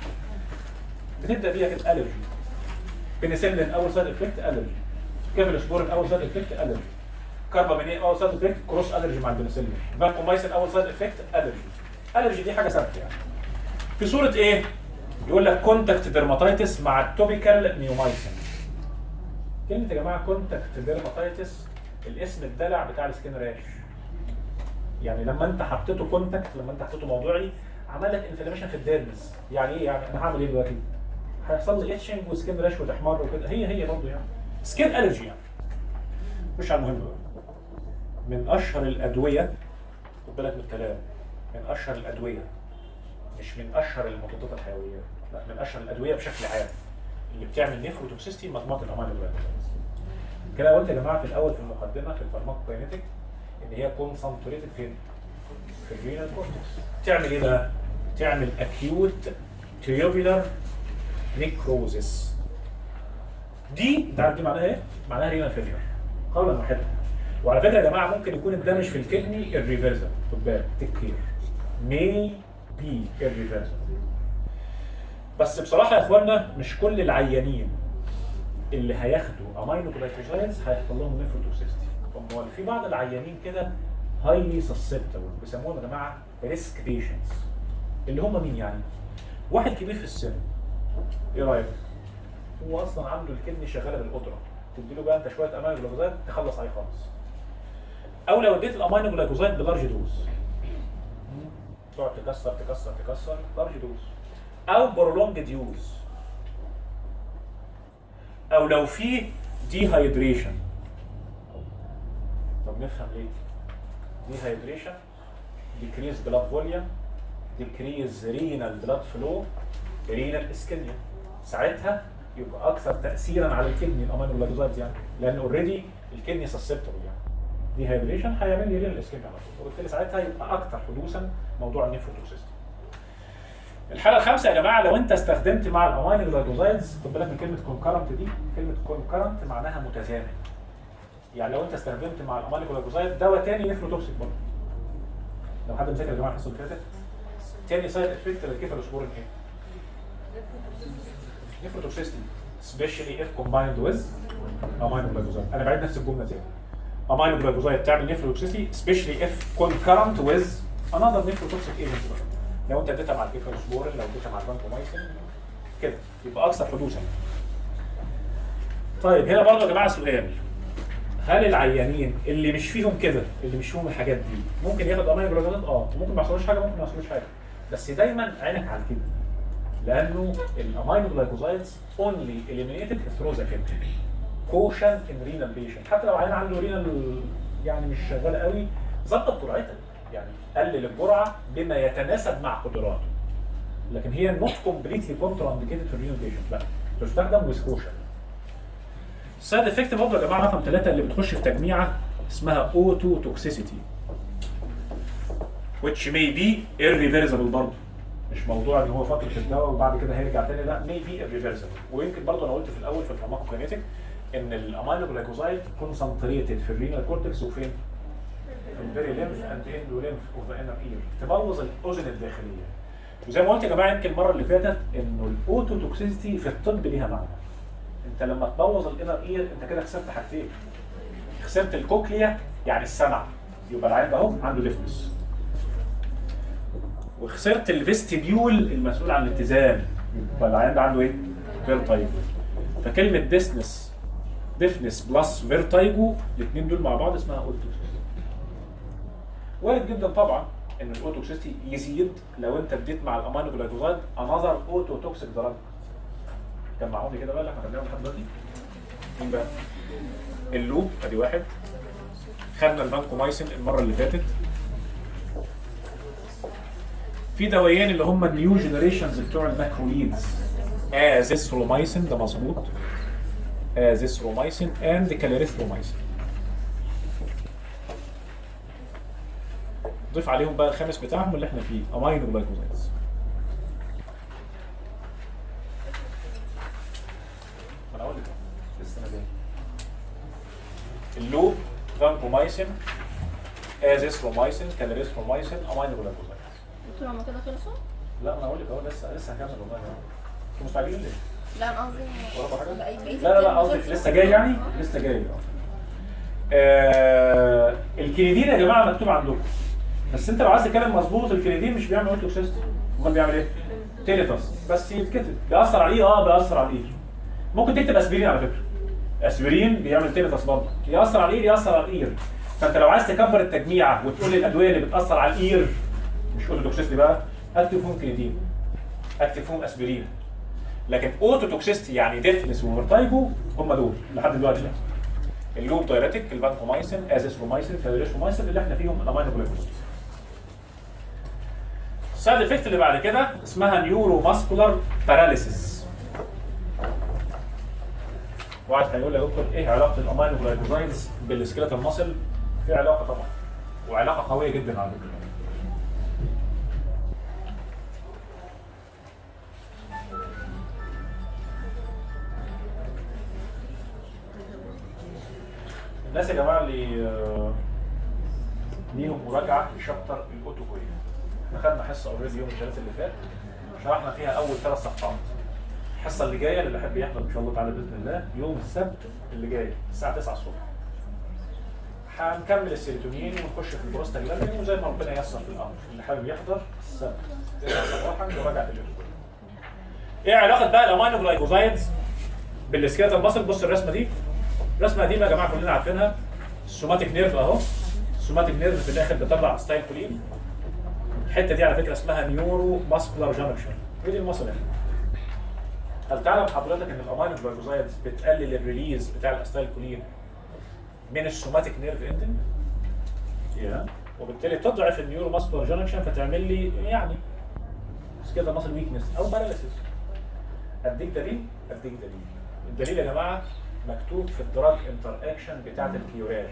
بتبدا بيها كده الرجي. بنسلين اول سايد افكت الرجي. كيفالوسبورين اول سايد افكت الرجي. كاربامينين اول سايد افكت كروس الرجي مع البنسلين. فانكومايسين اول سايد افكت الرجي. الرجي دي حاجه ثابته يعني. في صوره ايه؟ يقول لك كونتاكت ديرماتايتس مع التوبيكال نيومايسين. كلمه يا جماعه كونتاكت ديرماتايتس الاسم الدلع بتاع السكين راش. يعني لما انت حطيته كونتاكت، لما انت حطيته موضوعي عمل لك انفلاميشن في الديرمس. يعني ايه يعني؟ انا هعمل ايه دلوقتي؟ هيحصل لي اتشنج وسكين راش وتحمر وكده. هي هي برضه يعني سكين الرجي يعني. مش على المهم بقى. من اشهر الادويه، خد بالك من الكلام، من اشهر الادويه مش من اشهر المضادات الحيويه، لا من اشهر الادويه بشكل عام اللي بتعمل نيفروتوكسيستي مجموعه الامينو جلايكوزايدز. كده قلت يا جماعه في الاول في المقدمه في الفارماكوكاينيتيك ان هي كونسنتريتد فين؟ في الرينال كورتكس. تعمل ايه بقى؟ تعمل اكيوت تيوبولار نيكروزيس. دي انت عارف دي معناها ايه؟ معناها رينال فيلير قولا واحدا. وعلى فكره يا جماعه ممكن يكون الدمج في الكدني الريفيرسال. خد بالك تيك كير مي بي الريفيرسال. بس بصراحه يا اخوانا مش كل العيانين اللي هياخدوا امينو جلايكوزايدز هيحصل لهم نيفروتوكسيستي. امال في بعض العيانين كده هايلي سسبتبل بيسموهم يا جماعه ريسك بيشنتس. اللي هم مين يعني؟ واحد كبير في السن. ايه رايك؟ هو اصلا عنده الكدني شغاله بالقدره، تديله بقى انت شويه امينو جلايكوزايد تخلص عليه خالص. او لو اديت الامينو جلايكوزايد بلارج دوز تقعد تكسر تكسر تكسر لارج دوز، او برولونجد يوز، او لو في دي هايدريشن. طب نفهم ليه؟ دي هايدريشن decrease blood volume decrease renal blood flow renal ischemia، ساعتها يبقى اكثر تاثيرا على الكدني الامينو جلايكوزايدز يعني، لان اوريدي الكدني سسبتبل يعني. دي هايدريشن هيعمل لي رينال اسكيميا على طول، وبالتالي ساعتها يبقى اكثر حدوثا موضوع النيفروتوكسيستي. الحاله الخامسه يا جماعه، لو انت استخدمت مع الامينو جلايكوزايدز، خد بالك من كلمه كونكرنت دي، كلمه كونكرنت معناها متزامن. يعني لو انت استخدمت مع الامينو جلايكوزايد دواء تاني نيفروتوكسيك برضه. لو حد مذاكر يا جماعه الحصه اللي فاتت، تاني سايد افكت للكيفالوسبورين ايه؟ نيفروتوكسيستي سبيشالي اف كومبايند ويز امينو جلايكوزايد. انا بعيد نفس الجمله تاني. امينو جلايكوزايد تعمل نيفروتوكسيستي سبيشالي اف كونكرنت ويز انذر نيفروتوكسيك ايجنت. لو انت اديتها مع الكيفالوسبورين، لو اديتها مع الفانكومايسين كده يبقى اكثر حدوثا. طيب هنا برضه يا جماعه سؤال، هل العيانين اللي مش فيهم كده، اللي مش فيهم الحاجات دي، ممكن ياخد امينو جلايكوزايد؟ اه، وممكن ما يحصلوش حاجه، ممكن ما يحصلوش حاجه، بس دايما عينك على الكدني، لانه الامينو جلايكوزايدز اونلي اليمينيتد ثرو ذا كدني. كوشن ان رينال بيشنت، حتى لو عيان عنده رينال يعني مش شغاله قوي، ظبط جرعتك، يعني قلل الجرعه بما يتناسب مع قدراته. لكن هي نوت كومبليتلي كونترا انديكيتد في الرينال بيشنت، لا، تستخدم ويز كوشن. السايد افكت برضه يا جماعه رقم ثلاثه اللي بتخش في تجميعه اسمها اوتو توكسيسيتي which may be irreversible برضه، مش موضوع ان هو فتره الدواء وبعد كده هيرجع تاني، لا، may be irreversible. ويمكن برضه انا قلت في الاول في الفارماكوكينيتيك ان الامينو جلايكوزايد كونسنتريتد في الرينال كورتكس وفين؟ في الفيري ليمف اند اندو ليمف اوف ذا انر اير، تبوظ الاذن الداخليه. وزي ما قلت يا جماعه يمكن المره اللي فاتت انه الاوتو توكسيسيتي في الطب ليها معنى. انت لما تبوظ الانر اير انت كده خسرت حاجتين. خسرت الكوكليا يعني السمع، يبقى العين ده اهو عنده ديفنس. وخسرت الفيستيبيول المسؤول عن الاتزان، يبقى العين ده عنده ايه؟ فيرتايجو. فكلمه ديسنس ديفنس بلس فيرتايجو الاثنين دول مع بعض اسمها اوتوكسيستي. وارد جدا طبعا ان الاوتوكسيستي يزيد لو انت اديت مع الامينو جلايكوزايد انذر اوتو توكسيك دراج. جمعوني كده بقى اللي احنا خدناهم لحد دلوقتي. مين بقى؟ اللوب ادي واحد. خدنا الفانكومايسين المره اللي فاتت. في دوايين اللي هم النيو جنريشنز بتوع الماكروليدز، ازيثرومايسين ده مظبوط، ازيثرومايسين اند كاليريثرومايسين. ضيف عليهم بقى الخامس بتاعهم اللي احنا فيه امينو جلايكوزايدز. انا اقول لك لسه انا جاي. اللوب، فانكومايسين، ازيثرومايسين، كاليريثرومايسين، امينو جلايكوزايدز. دكتور هما كده خلصوا؟ لا انا اقول لك اهو لسه لسه هكمل والله. انتوا مستعجلين ليه؟ لا انا قصدي وراكوا حاجه؟ بقيت- لا لا لا قصدك لسه جاي يعني؟ لسه جاي اه. آه الكريدين يا جماعه مكتوب عندكم، بس انت لو عايز تتكلم مظبوط الكريدين مش بيعمل اوتوكسيستي، امال بيعمل ايه؟ تيليتاس، بس يتكتب بيأثر على الايه؟ اه بيأثر على الايه. ممكن تكتب اسبرين على فكره. اسبرين بيعمل تيليتاس برضه، يأثر على الايه؟ يأثر على الاير. فانت لو عايز تكبر التجميعه وتقول لي الادويه اللي بتأثر على الاير مش اوتوكسيستي بقى، اكتب فيهم كريدين، اكتب فيهم اسبرين. لكن اوتو توكسيستي يعني ديفنس وفيرتايجو هم دول لحد دلوقتي. اللوب دايريتك، الفانكومايسين، ازيثرومايسين، كاليريثرومايسين اللي احنا فيهم الامينو جلايكوزايد. السايد افكت اللي بعد كده اسمها نيورو ماسكولار باراليسيس. واحد هيقول لي يا دكتور ايه علاقه الامينو جلايكوزايدز بالسكيلتال ماسل؟ في علاقه طبعا، وعلاقه قويه جدا على فكره. الناس يا جماعه اللي ليهم مراجعه في شابتر الاوتوكوين، احنا خدنا حصه اوريدي يوم الثلاثاء اللي فات شرحنا فيها اول ثلاث صفحات. الحصه اللي جايه اللي يحب يحضر ان شاء الله تعالى باذن الله يوم السبت اللي جاي الساعه تسعة الصبح. هنكمل السيروتونين ونخش في البروستاجلاندين وزي ما ربنا ييسر في الامر. اللي حابب يحضر السبت تسعة صباحا مراجعه الاوتوكوين. ايه علاقه بقى الامينو جلايكوزايدز بالسكيلتال ماسل؟ بص الرسمه دي، الرسمه دي يا جماعه كلنا عارفينها. السوماتيك نيرف اهو، السوماتيك نيرف في الاخر بيطلع ستايل كولين. الحته دي على فكره اسمها نيورو ماسكولار جانكشن. ايه دي المصل يعني؟ هل تعلم حضرتك ان الامينو جلايكوزايدز بتقلل الريليز بتاع الاستايلكولين من السوماتيك نيرف اندن؟ yeah. وبالتالي تضعف النيورو ماسكولار جانكشن فتعمل لي يعني كده ماسل ويكنس او باراليسيس. اديك دليل؟ اديك دليل. الدليل يا جماعه مكتوب في الدراج انتر اكشن بتاعت الكيورير.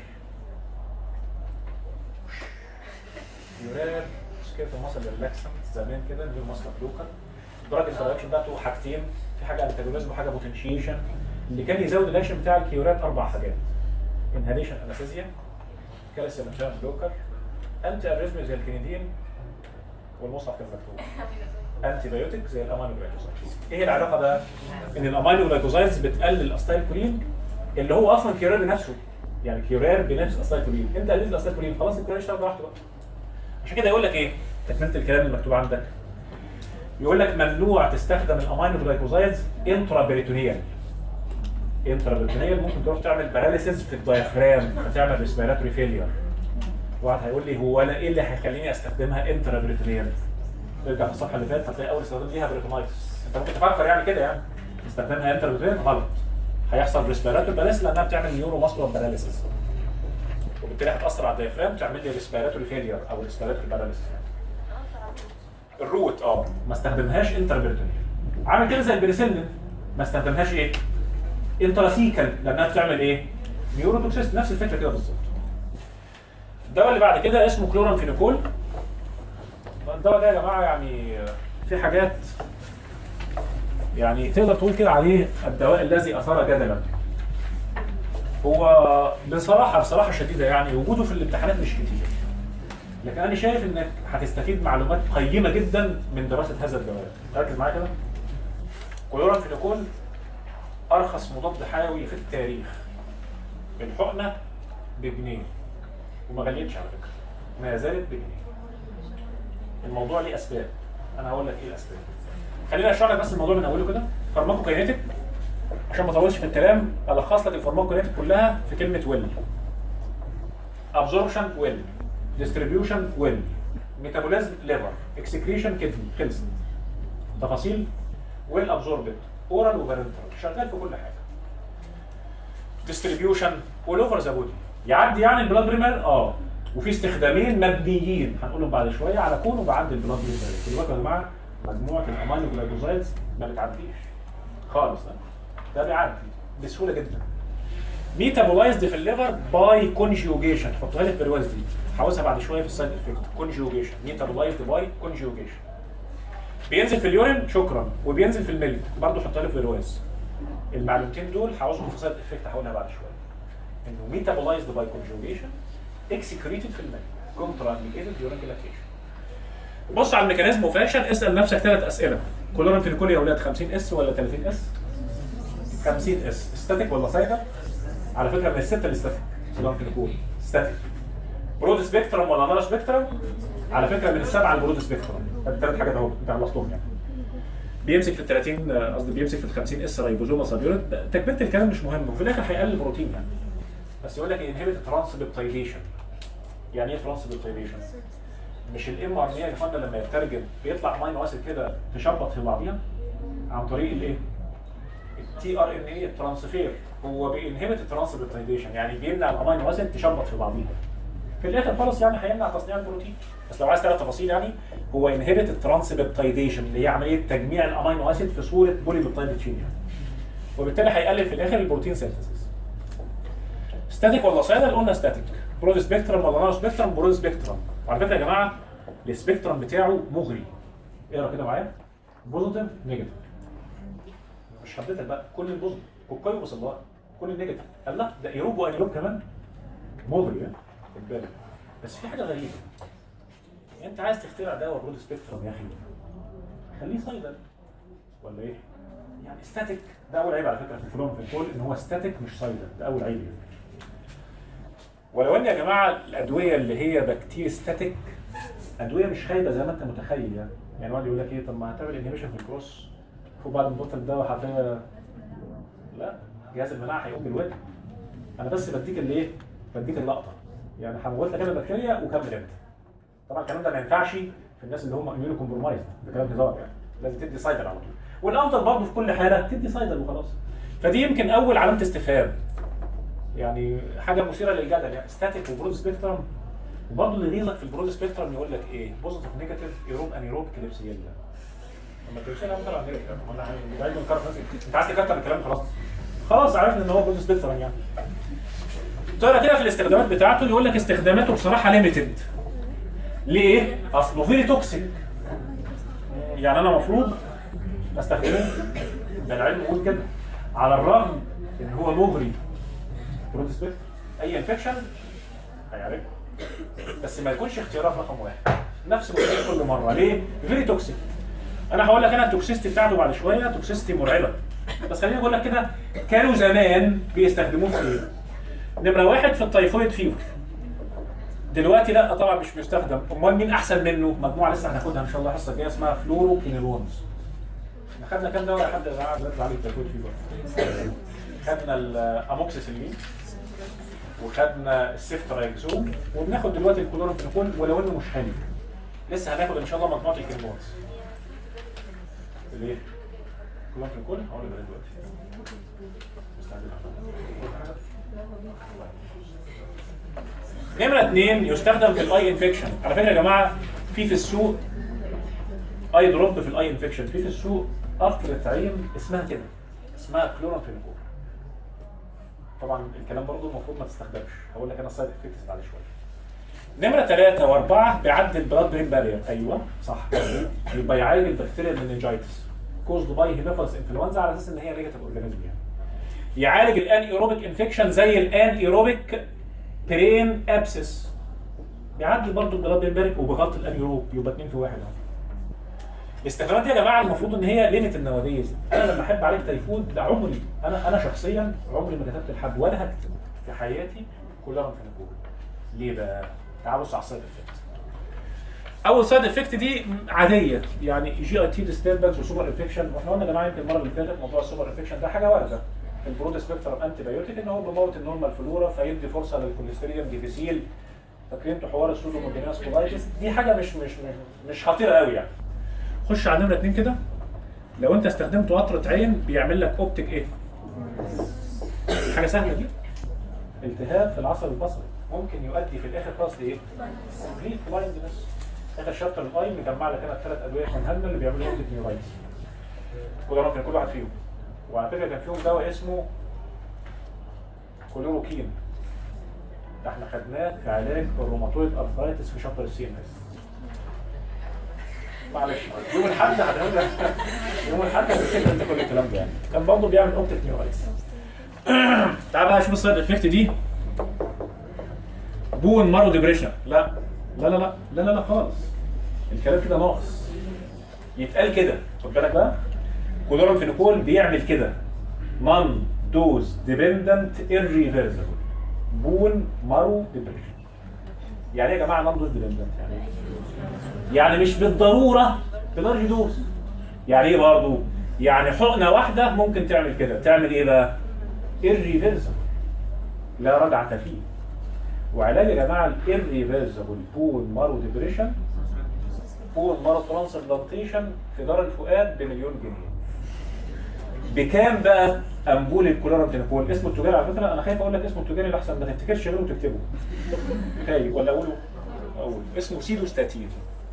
كيورير كده ماسل ريلاكسنت زمان كده نيورو ماسكولار بلوكر. الدراج انتر اكشن بتاعته حاجتين، في حاجه انتاجونيزم وحاجه بوتنشيشن. اللي كان يزود الاكشن بتاع الكيورات اربع حاجات: انهاليشن انستيزيا، كالسيوم شانل بلوكر، انتي اريزمي زي الكينيدين، والمصحف كان مكتوب انتي بايوتيك زي الامينو جلايكوزايدز. ايه العلاقه بقى؟ ان الامينو جلايكوزايدز بتقلل الاستايلكولين اللي هو اصلا كيورير بنفسه، يعني كيورير بنفس الاستايلكولين، انت قللت الاستايلكولين خلاص الكيورير اشتغل براحته بقى. عشان كده يقول لك ايه؟ تكمله الكلام المكتوب عندك يقول لك ممنوع تستخدم الامينو جلايكوزايدز انترا بيريتونيال. انترا بيريتونيال ممكن تروح تعمل باراليسيس في الدايفرام فتعمل ريسبيراتوري فيلير. واحد هيقول لي هو انا ايه اللي هيخليني استخدمها انترا بيريتونيال؟ ارجع في الصفحه اللي فاتت هتلاقي اول استخدام ليها بريتونايتس. انت ممكن تفكر يعني كده يعني تستخدمها انترا بيريتونيال غلط. هيحصل ريسبيراتوري باراليسيس لانها بتعمل نيورو ماسكولار باراليسيس. وبالتالي هتاثر على الدايفرام تعمل لي ريسبيراتوري فيلير او ريسبيراتوري باراليسيس. الروت اه ما استخدمهاش انترا بيريتونيال. عامل كده زي البريسيلين ما استخدمهاش ايه؟ انتراسيكال لانها بتعمل ايه؟ نيوروتوكسيس. نفس الفكره كده بالظبط. الدواء اللي بعد كده اسمه كلورامفينيكول. الدواء ده يا جماعه يعني في حاجات يعني تقدر تقول كده عليه الدواء الذي اثار جدلا. هو بصراحه بصراحه شديده يعني وجوده في الامتحانات مش كتير. لكن انا شايف انك هتستفيد معلومات قيمه جدا من دراسه هذا الدواء. ركز معايا كده. كلورامفينيكول ارخص مضاد حيوي في التاريخ. الحقنه بجنيه وما غليتش على فكره، ما زالت بجنيه. الموضوع ليه اسباب، انا هقول لك ايه الاسباب. خلينا اشرح لك بس الموضوع من اوله كده. فارماكوكاينيتك عشان ما اطولش في الكلام الخص لك الفارماكوكاينيتك كلها في كلمه ويل. ابزوربشن ويل، ديستريبيوشن ويل، ميتابوليزم ليفر، اكسكريشن كدني. خلصت تفاصيل. ويل ابزوربت اورال وبارنتال شغال في كل حاجه. ديستريبيوشن اول اوفر ذا بودي يعدي يعني البلاد بريمير اه وفي استخدامين مبنيين هنقولهم بعد شويه على كون وبعدي البلاد بريمير. خلي بالكم يا جماعه مجموعه الامينو جلايكوزايدز ما بتعديش خالص. ده ده بيعدي بسهوله جدا. ميتابولايزد في الليفر باي كونجيوجيشن. حطها لي في البرواز دي هعوزها بعد شويه في السايد افكت. كونجيوجيشن ميتابولايزد باي كونجيوجيشن. بينزل في اليورين شكرا وبينزل في الميلك برضه حطها لي في البرواز. المعلومتين دول هعوزهم في سايد افكت هقولها بعد شويه. انه ميتابولايزد باي كونجوجيشن اكسكريتد في الميلك كونترا انديكيتد ديورنج لاكتيشن. بص على الميكانيزم اوف اكشن. اسال نفسك ثلاث اسئله. كلورامفينيكول يا اولاد خمسين اس ولا ثلاثين اس؟ خمسين اس. ستاتيك ولا سايدر؟ على فكره من السته اللي ستاتيك. كلورامفينيكول ستاتيك. برود سبيكترم ولا نار سبيكترم؟ على فكره من السبعه البرود سبيكترم. الثلاث حاجات اهو انت خلصتهم يعني. بيمسك في ال ثلاثين قصدي بيمسك في ال خمسين اس رايبوزوما سابيوريت. تكمله الكلام مش مهم وفي الاخر هيقلل بروتين يعني. بس يقول لك انهبت ترانسبيبتايديشن. يعني ايه ترانسبيبتايديشن؟ مش الام ار ان اي يا اخوانا لما يترجم بيطلع امينو اسيد كده تشبط في بعضيها عن طريق الايه؟ التي ار ان اي الترانسفير. هو بينهبت الترانسبيبتايديشن يعني بيمنع الامينو اسيد تشبط في بعضيها. في الاخر خالص يعني هيمنع تصنيع البروتين. بس لو عايز تعرف تفاصيل يعني هو انهبت الترانسبيبتايديشن اللي هي عمليه تجميع الامينو اسيد في صوره بولي بيبتايد تشين يعني. وبالتالي هيقلل في الاخر البروتين سينثيسيس. ستاتيك ولا سايدر؟ قلنا ستاتيك. برود سبيكترم ولا نار سبيكترم؟ برود سبيكترم. وعلى فكره يا جماعه السبيكترم بتاعه مغري. اقرا كده معايا. بوزيتيف نيجاتيف. مش حددتك بقى كل البوزيتيف كوكاي وصلها كل النيجاتيف. قال لا ده ايروب وانيروب كمان مغري يعني. خد بالك. بس في حاجه غريبه. انت عايز تخترع دواء برود سبيكترم يا اخي خليه سايدر ولا ايه؟ يعني ستاتيك ده اول عيب على فكره في الكلورامفينيكول ان هو ستاتيك مش سايدر. ده اول عيب يعني. ولو ان يا جماعه الادويه اللي هي بكتير ستاتيك ادويه مش خايبه زي ما انت متخيل يعني. يعني واحد يقول لك ايه طب ما هتعمل انهبيشن في الكروس وبعد ما تبطل الدواء هتعمل لا جهاز المناعه هيقوم بالواجب. انا بس بديك اللي ايه؟ بديك اللقطه يعني هموت لك انا البكتيريا وكمل انت. طبعا الكلام ده ما ينفعش في في الناس اللي هم اميونو كومبرومايز، ده كلام هزار يعني، لازم تدي سايدر على طول. والافضل برضه في كل حاله تدي سايدر وخلاص. فدي يمكن اول علامه استفهام، يعني حاجه مثيره للجدل يعني، ستاتيك وبرود سبيكترم. وبرضه اللي يغيظك في البرود سبيكترم يقول لك ايه؟ بوزيتيف نيجاتيف ايروب انيروب كليبسيلا. لما كليبسيلا ممكن على نيجاتيف، انا عايز نكرر نفسي، انت عايز تكتر الكلام خلاص. خلاص عرفنا ان هو برود سبيكترم يعني. تقرا كده في الاستخدامات بتاعته يقول لك استخداماته بصراحه ليميتد. ليه؟ اصله فيري توكسيك. يعني انا المفروض استخدمه، ده العلم يقول كده، على الرغم ان هو مغري برود سبيكترم، اي انفكشن هيعالجه، بس ما يكونش اختيارات رقم واحد نفس المشكله كل مره. ليه؟ فيري توكسيك. انا هقول لك انا التوكسيستي بتاعته بعد شويه، توكسيستي مرعبه، بس خليني اقول لك كده كانوا زمان بيستخدموه في ايه؟ نمره واحد في التايفويد فيفر. دلوقتي لا طبعا مش بيستخدم. امال مين احسن منه؟ مجموعه لسه هناخدها ان شاء الله الحصه الجايه اسمها فلوروكينيلونز. احنا خدنا كام دواء لحد ما دلوقتي عليه التايفويد فيفر؟ خدنا الاموكسيسيلين وخدنا السيفترايكسون وبناخد دلوقتي الكلورامفينيكول ولو انه مش حامي. لسه هناخد ان شاء الله مجموعه الكينبونز. ليه؟ الكلورامفينيكول هقول لك دلوقتي. نمرة اثنين يستخدم في الاي انفكشن. على فكرة يا جماعة في في السوق اي دروب في الاي انفكشن، في في السوق قطرة عين اسمها كده، اسمها كلورامفينيكول. طبعا الكلام برضه المفروض ما تستخدمش، هقول لك انا السايد افكتس بعد شوية. نمرة ثلاثة وأربعة بيعدي البلاد برين بارير، أيوه صح، يبقى يعالج البكتيريا المننجايتس كوزد باي هيموفيلس انفلونزا على اساس ان هي نيجاتيف اورجانيزم يعني. يعالج الان ايروبيك انفكشن زي الان ايروبيك برين ابسس، بيعدي برضه البلاد برين بارير وبيغطي الان ايروب، يبقى اثنين في واحد اهو. الاستخدامات دي يا جماعه المفروض ان هي ليميت النواديز. انا لما احب اعالج تيفود ده عمري انا انا شخصيا عمري ما كتبت لحد ولا هكتب في حياتي كلورامفينيكول. ليه بقى؟ تعالوا بصوا على السايد افكت. اول سايد افكت دي عاديه يعني جي اي تي ديستربنس وسوبر انفكشن، واحنا قلنا يا جماعه يمكن المره اللي فاتت موضوع السوبر انفكشن ده حاجه وارده في البرود سبيكترم انتي بايوتيك، ان هو بيموت النورمال فلورا فيدي فرصه للكوليستيريوم ديفيسيل. فاكرين انتوا حوار السودومونياس كولايتس؟ دي حاجه مش مش مش, مش خطيره قوي يعني. خش على نمره اثنين كده، لو انت استخدمت قطره عين بيعمل لك اوبتيك ايه؟ حاجه سهله دي، التهاب في العصب البصري ممكن يؤدي في الاخر خالص لايه؟ كومبليت بلايندنس. اخر شابتر الاي مجمع لك انا الثلاث ادويه منهمه اللي بيعملوا اوبتيك نيورايتس. كلورامفين كل واحد فيهم. وعلى فكره كان فيهم دواء اسمه كلوروكين. ده احنا خدناه في علاج الروماتويد ارثرايتس في شابتر السي ام اس. معلش يوم الاحد هنقول لك يوم الاحد هتفتكر انت كل الكلام ده يعني. كان برضه بيعمل اوبتيك نيورايتس. تعال بقى شوف السايد افكت دي. بون مارو ديبريشن، لا لا لا لا لا لا, لا خالص. الكلام كده ناقص. يتقال كده، خد بالك بقى. كلورامفينيكول بيعمل كده. نون دوز ديبندنت irreversible بون مارو ديبريشن. يعني ايه يا جماعه نون دوز ديبندنت؟ يعني يعني مش بالضروره بلارج دوز. يعني ايه برضه؟ يعني حقنه واحده ممكن تعمل كده، تعمل ايه بقى؟ irreversible لا رجعه فيه. وعلاج يا جماعه الirreversible بون مارو ديبريشن بون مارو ترانسبلانتيشن في دار الفؤاد بمليون جنيه. بكام بقى امبول الكلورامفينيكول؟ اسمه التجاري على فكره، انا خايف اقول لك اسمه التجاري لحسن ما تفتكرش غيره وتكتبه. خايف ولا اقوله؟ اقول اسمه سيدوستاتين.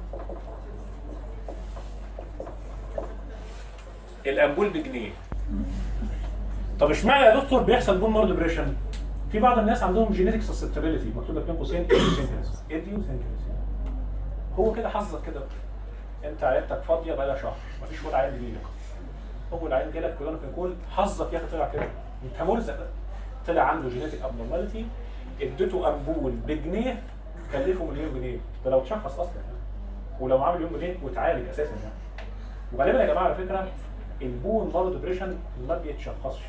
الامبول بجنيه. طب اشمعنى يا دكتور بيحصل بون مارو ديبريشن؟ في بعض الناس عندهم جينيتك سسبتابيلتي مكتوب لك بين قوسين ايديوسينكراسي. ايديوسينكراسي هو كده حظك كده. انت عيادتك فاضيه بقى لها شهر مفيش ولا عيان جديد. اول عيان جالك كلورامفينيكول حظك يا اخي طلع كده، انت ملزق بقى. طلع عنده جينيتك ابنورماليتي، اديته امبول بجنيه كلفه مليون جنيه، ده لو اتشخص اصلا يعني. ولو معاه مليون جنيه واتعالج اساسا يعني. وغالبا يا جماعه على فكره البون مارو ديبريشن ما بيتشخصش.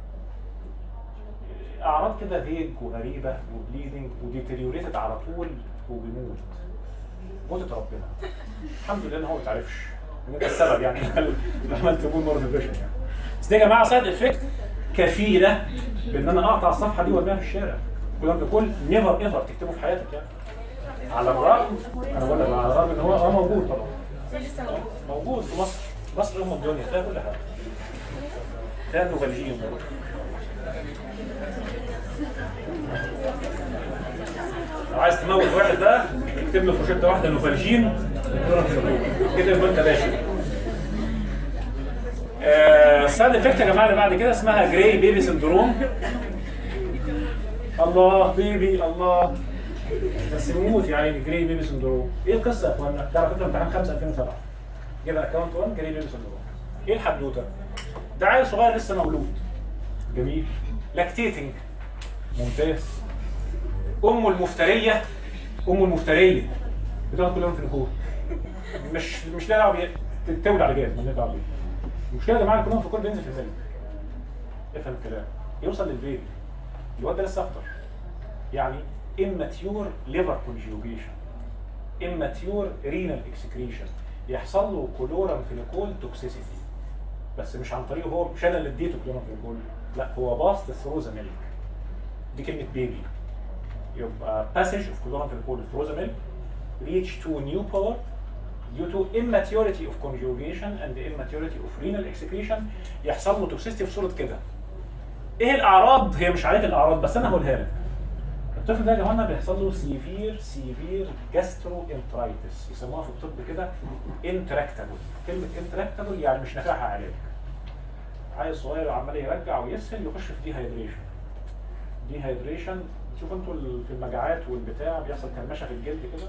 اعراض كده فيج وغريبه وبليدنج وديتيريوريتد على طول وبيموت. موتة ربنا. الحمد لله ان هو ما اتعرفش. ان ده السبب يعني اللي عملت بون مارو ديبريشن يعني. بس دي يا جماعه سايد افكت كفيله بان انا اقطع الصفحه دي وارميها في الشارع. كلورامفينيكول نيفر ايفر تكتبه في حياتك يعني. على الرغم انا بقول لك على الرغم ان هو اه موجود طبعا. لسه موجود. موجود في مصر. مصر ام الدنيا فيها كل حاجه. فيها النوفالجين برضه. لو عايز تموت واحد بقى اكتب له في روشته واحده نوفالجين كده يبقى انت ماشي. السايد افكت يا جماعه اللي بعد كده اسمها جراي بيبي سندروم. الله بيبي الله بس يموت يا عيني. جراي بيبي سندروم ايه القصه يا اخوانا؟ ده على فكره امتحان خمسة ألفين وسبعة جيب اكونت واحد جراي بيبي سندروم. ايه الحدوته؟ ده عيل صغير لسه مولود جميل لاكتيتنج ممتاز. امه المفتريه امه المفتريه بتقعد كل يوم في الكور مش مش لاقي دعوه تولد على جاز مالناش دعوه بيه. المشكله يا جماعه كلهم في الكور بينزل في الملك. افهم الكلام يوصل للبيبي الواد ده لسه اخطر يعني immature liver conjugation immature renal excretion يحصل له كلورامفينيكول توكسيسيتي بس مش عن طريقه هو مش انا اللي اديته كلورامفينيكول لا هو باست ثرو ذا ميلك. دي كلمه بيبي يبقى passage of chloramphenicol through the milk reach to new power due to immaturity of conjugation and immaturity of renal excretion يحصل له توكسيستي في صوره كده. ايه الاعراض؟ هي مش عليك الاعراض بس انا هقولها لك. الطفل ده يا جماعه بيحصل له سيفير سيفير جاسترو انترايتس يسموها في الطب كده انتراكتابل. كلمه انتراكتابل يعني مش نافعها علاج. عيل صغير عمال يرجع ويسهل يخش في دي هايدريشن. دي هايدريشن شوف انتوا في المجاعات والبتاع بيحصل كرمشه في الجلد كده.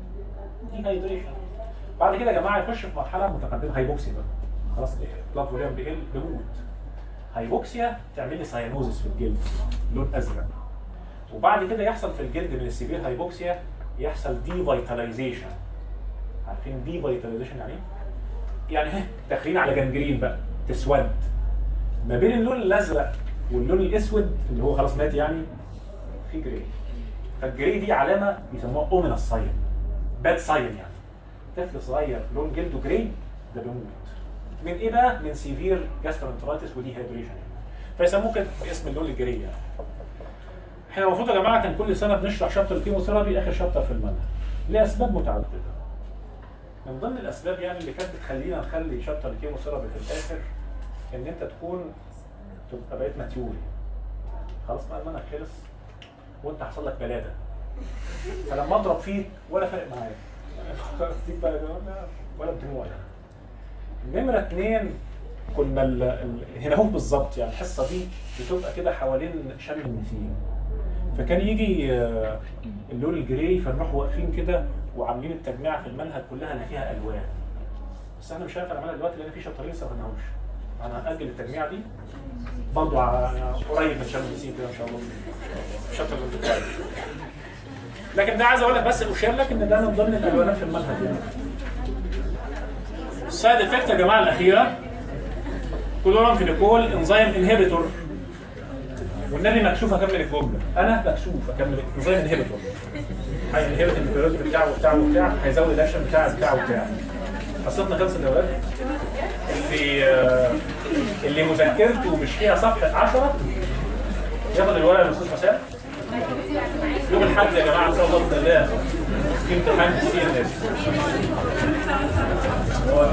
دي هايدريشن. بعد كده يا جماعه يخش في مرحله متقدمه هايبوكسيا بقى. خلاص البلاد فوليوم بيقل بيموت. هايبوكسيا تعمل لي ساينوزس في الجلد لون ازرق. وبعد كده يحصل في الجلد من السيفير هايبوكسيا يحصل دي فيتاليزيشن. عارفين دي فيتاليزيشن يعني ايه؟ يعني داخلين على جنجرين بقى تسود. ما بين اللون الازرق واللون الاسود اللي هو خلاص مات يعني في جراي. فالجراي دي علامه بيسموها اومينس ساين. باد ساين يعني. طفل صغير لون جلده جراي ده بيموت. من ايه بقى؟ من سيفير جاسترونترايتس ودي هايدريشن. فيسموه كده باسم اللون الجراي يعني. احنا المفروض يا جماعه كان كل سنه بنشرح شابتر الكيموثيرابي اخر شابتر في المنهج. لاسباب متعدده. من ضمن الاسباب يعني اللي كانت بتخلينا نخلي شابتر الكيموثيرابي في الاخر ان انت تكون تبقى بقيت ماتيوري. خلاص بقى المنهج خلص وانت حصل لك بلاده. فلما اضرب فيك ولا فارق معايا. فيك بقى ولا بدموع يعني. نمره اثنين كنا ال ال هنا هو بالظبط يعني الحصه دي بتبقى كده حوالين شم النسيم. فكان يجي اللون الجراي فنروح واقفين كده وعاملين التجميع في المنهج كلها اللي فيها الوان. بس انا مش عارف اعملها دلوقتي لان في شابترين لسه ما خدناهوش. انا هاجل التجميع دي برضه قريب من شم النسيم كده ان شاء الله. شابتر الانتقال. لكن ده عايز اقول لك بس اشير لك ان ده من ضمن الالوانات في المنهج يعني. السايد افكت يا جماعه الاخيره كلورامفينيكول انزيم انهبيتور. والنبي مكسوف اكمل الجمله، انا مكسوف اكمل انزيم انهبيتور. هينهبت الميكروبيولوجي بتاعه وبتاعه وبتاع، هيزود الاكشن بتاعه بتاعه وبتاع. قصتنا خلصت يا ولاد. اللي اللي مذاكرته مش فيها صفحه عشرة ياخد الورقه من الاستاذ حسام. يوم الاحد يا جماعه ان شاء الله باذن الله في امتحان السي ان اس. هو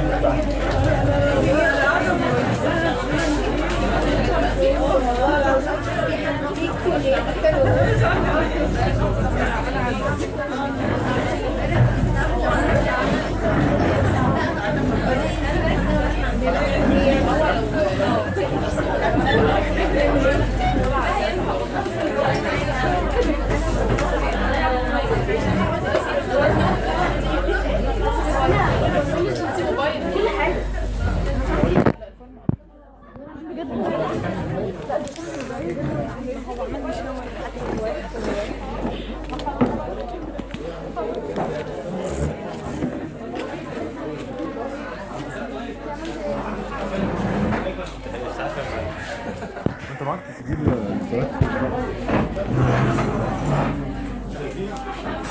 انت معاك تسجيل الفراخ؟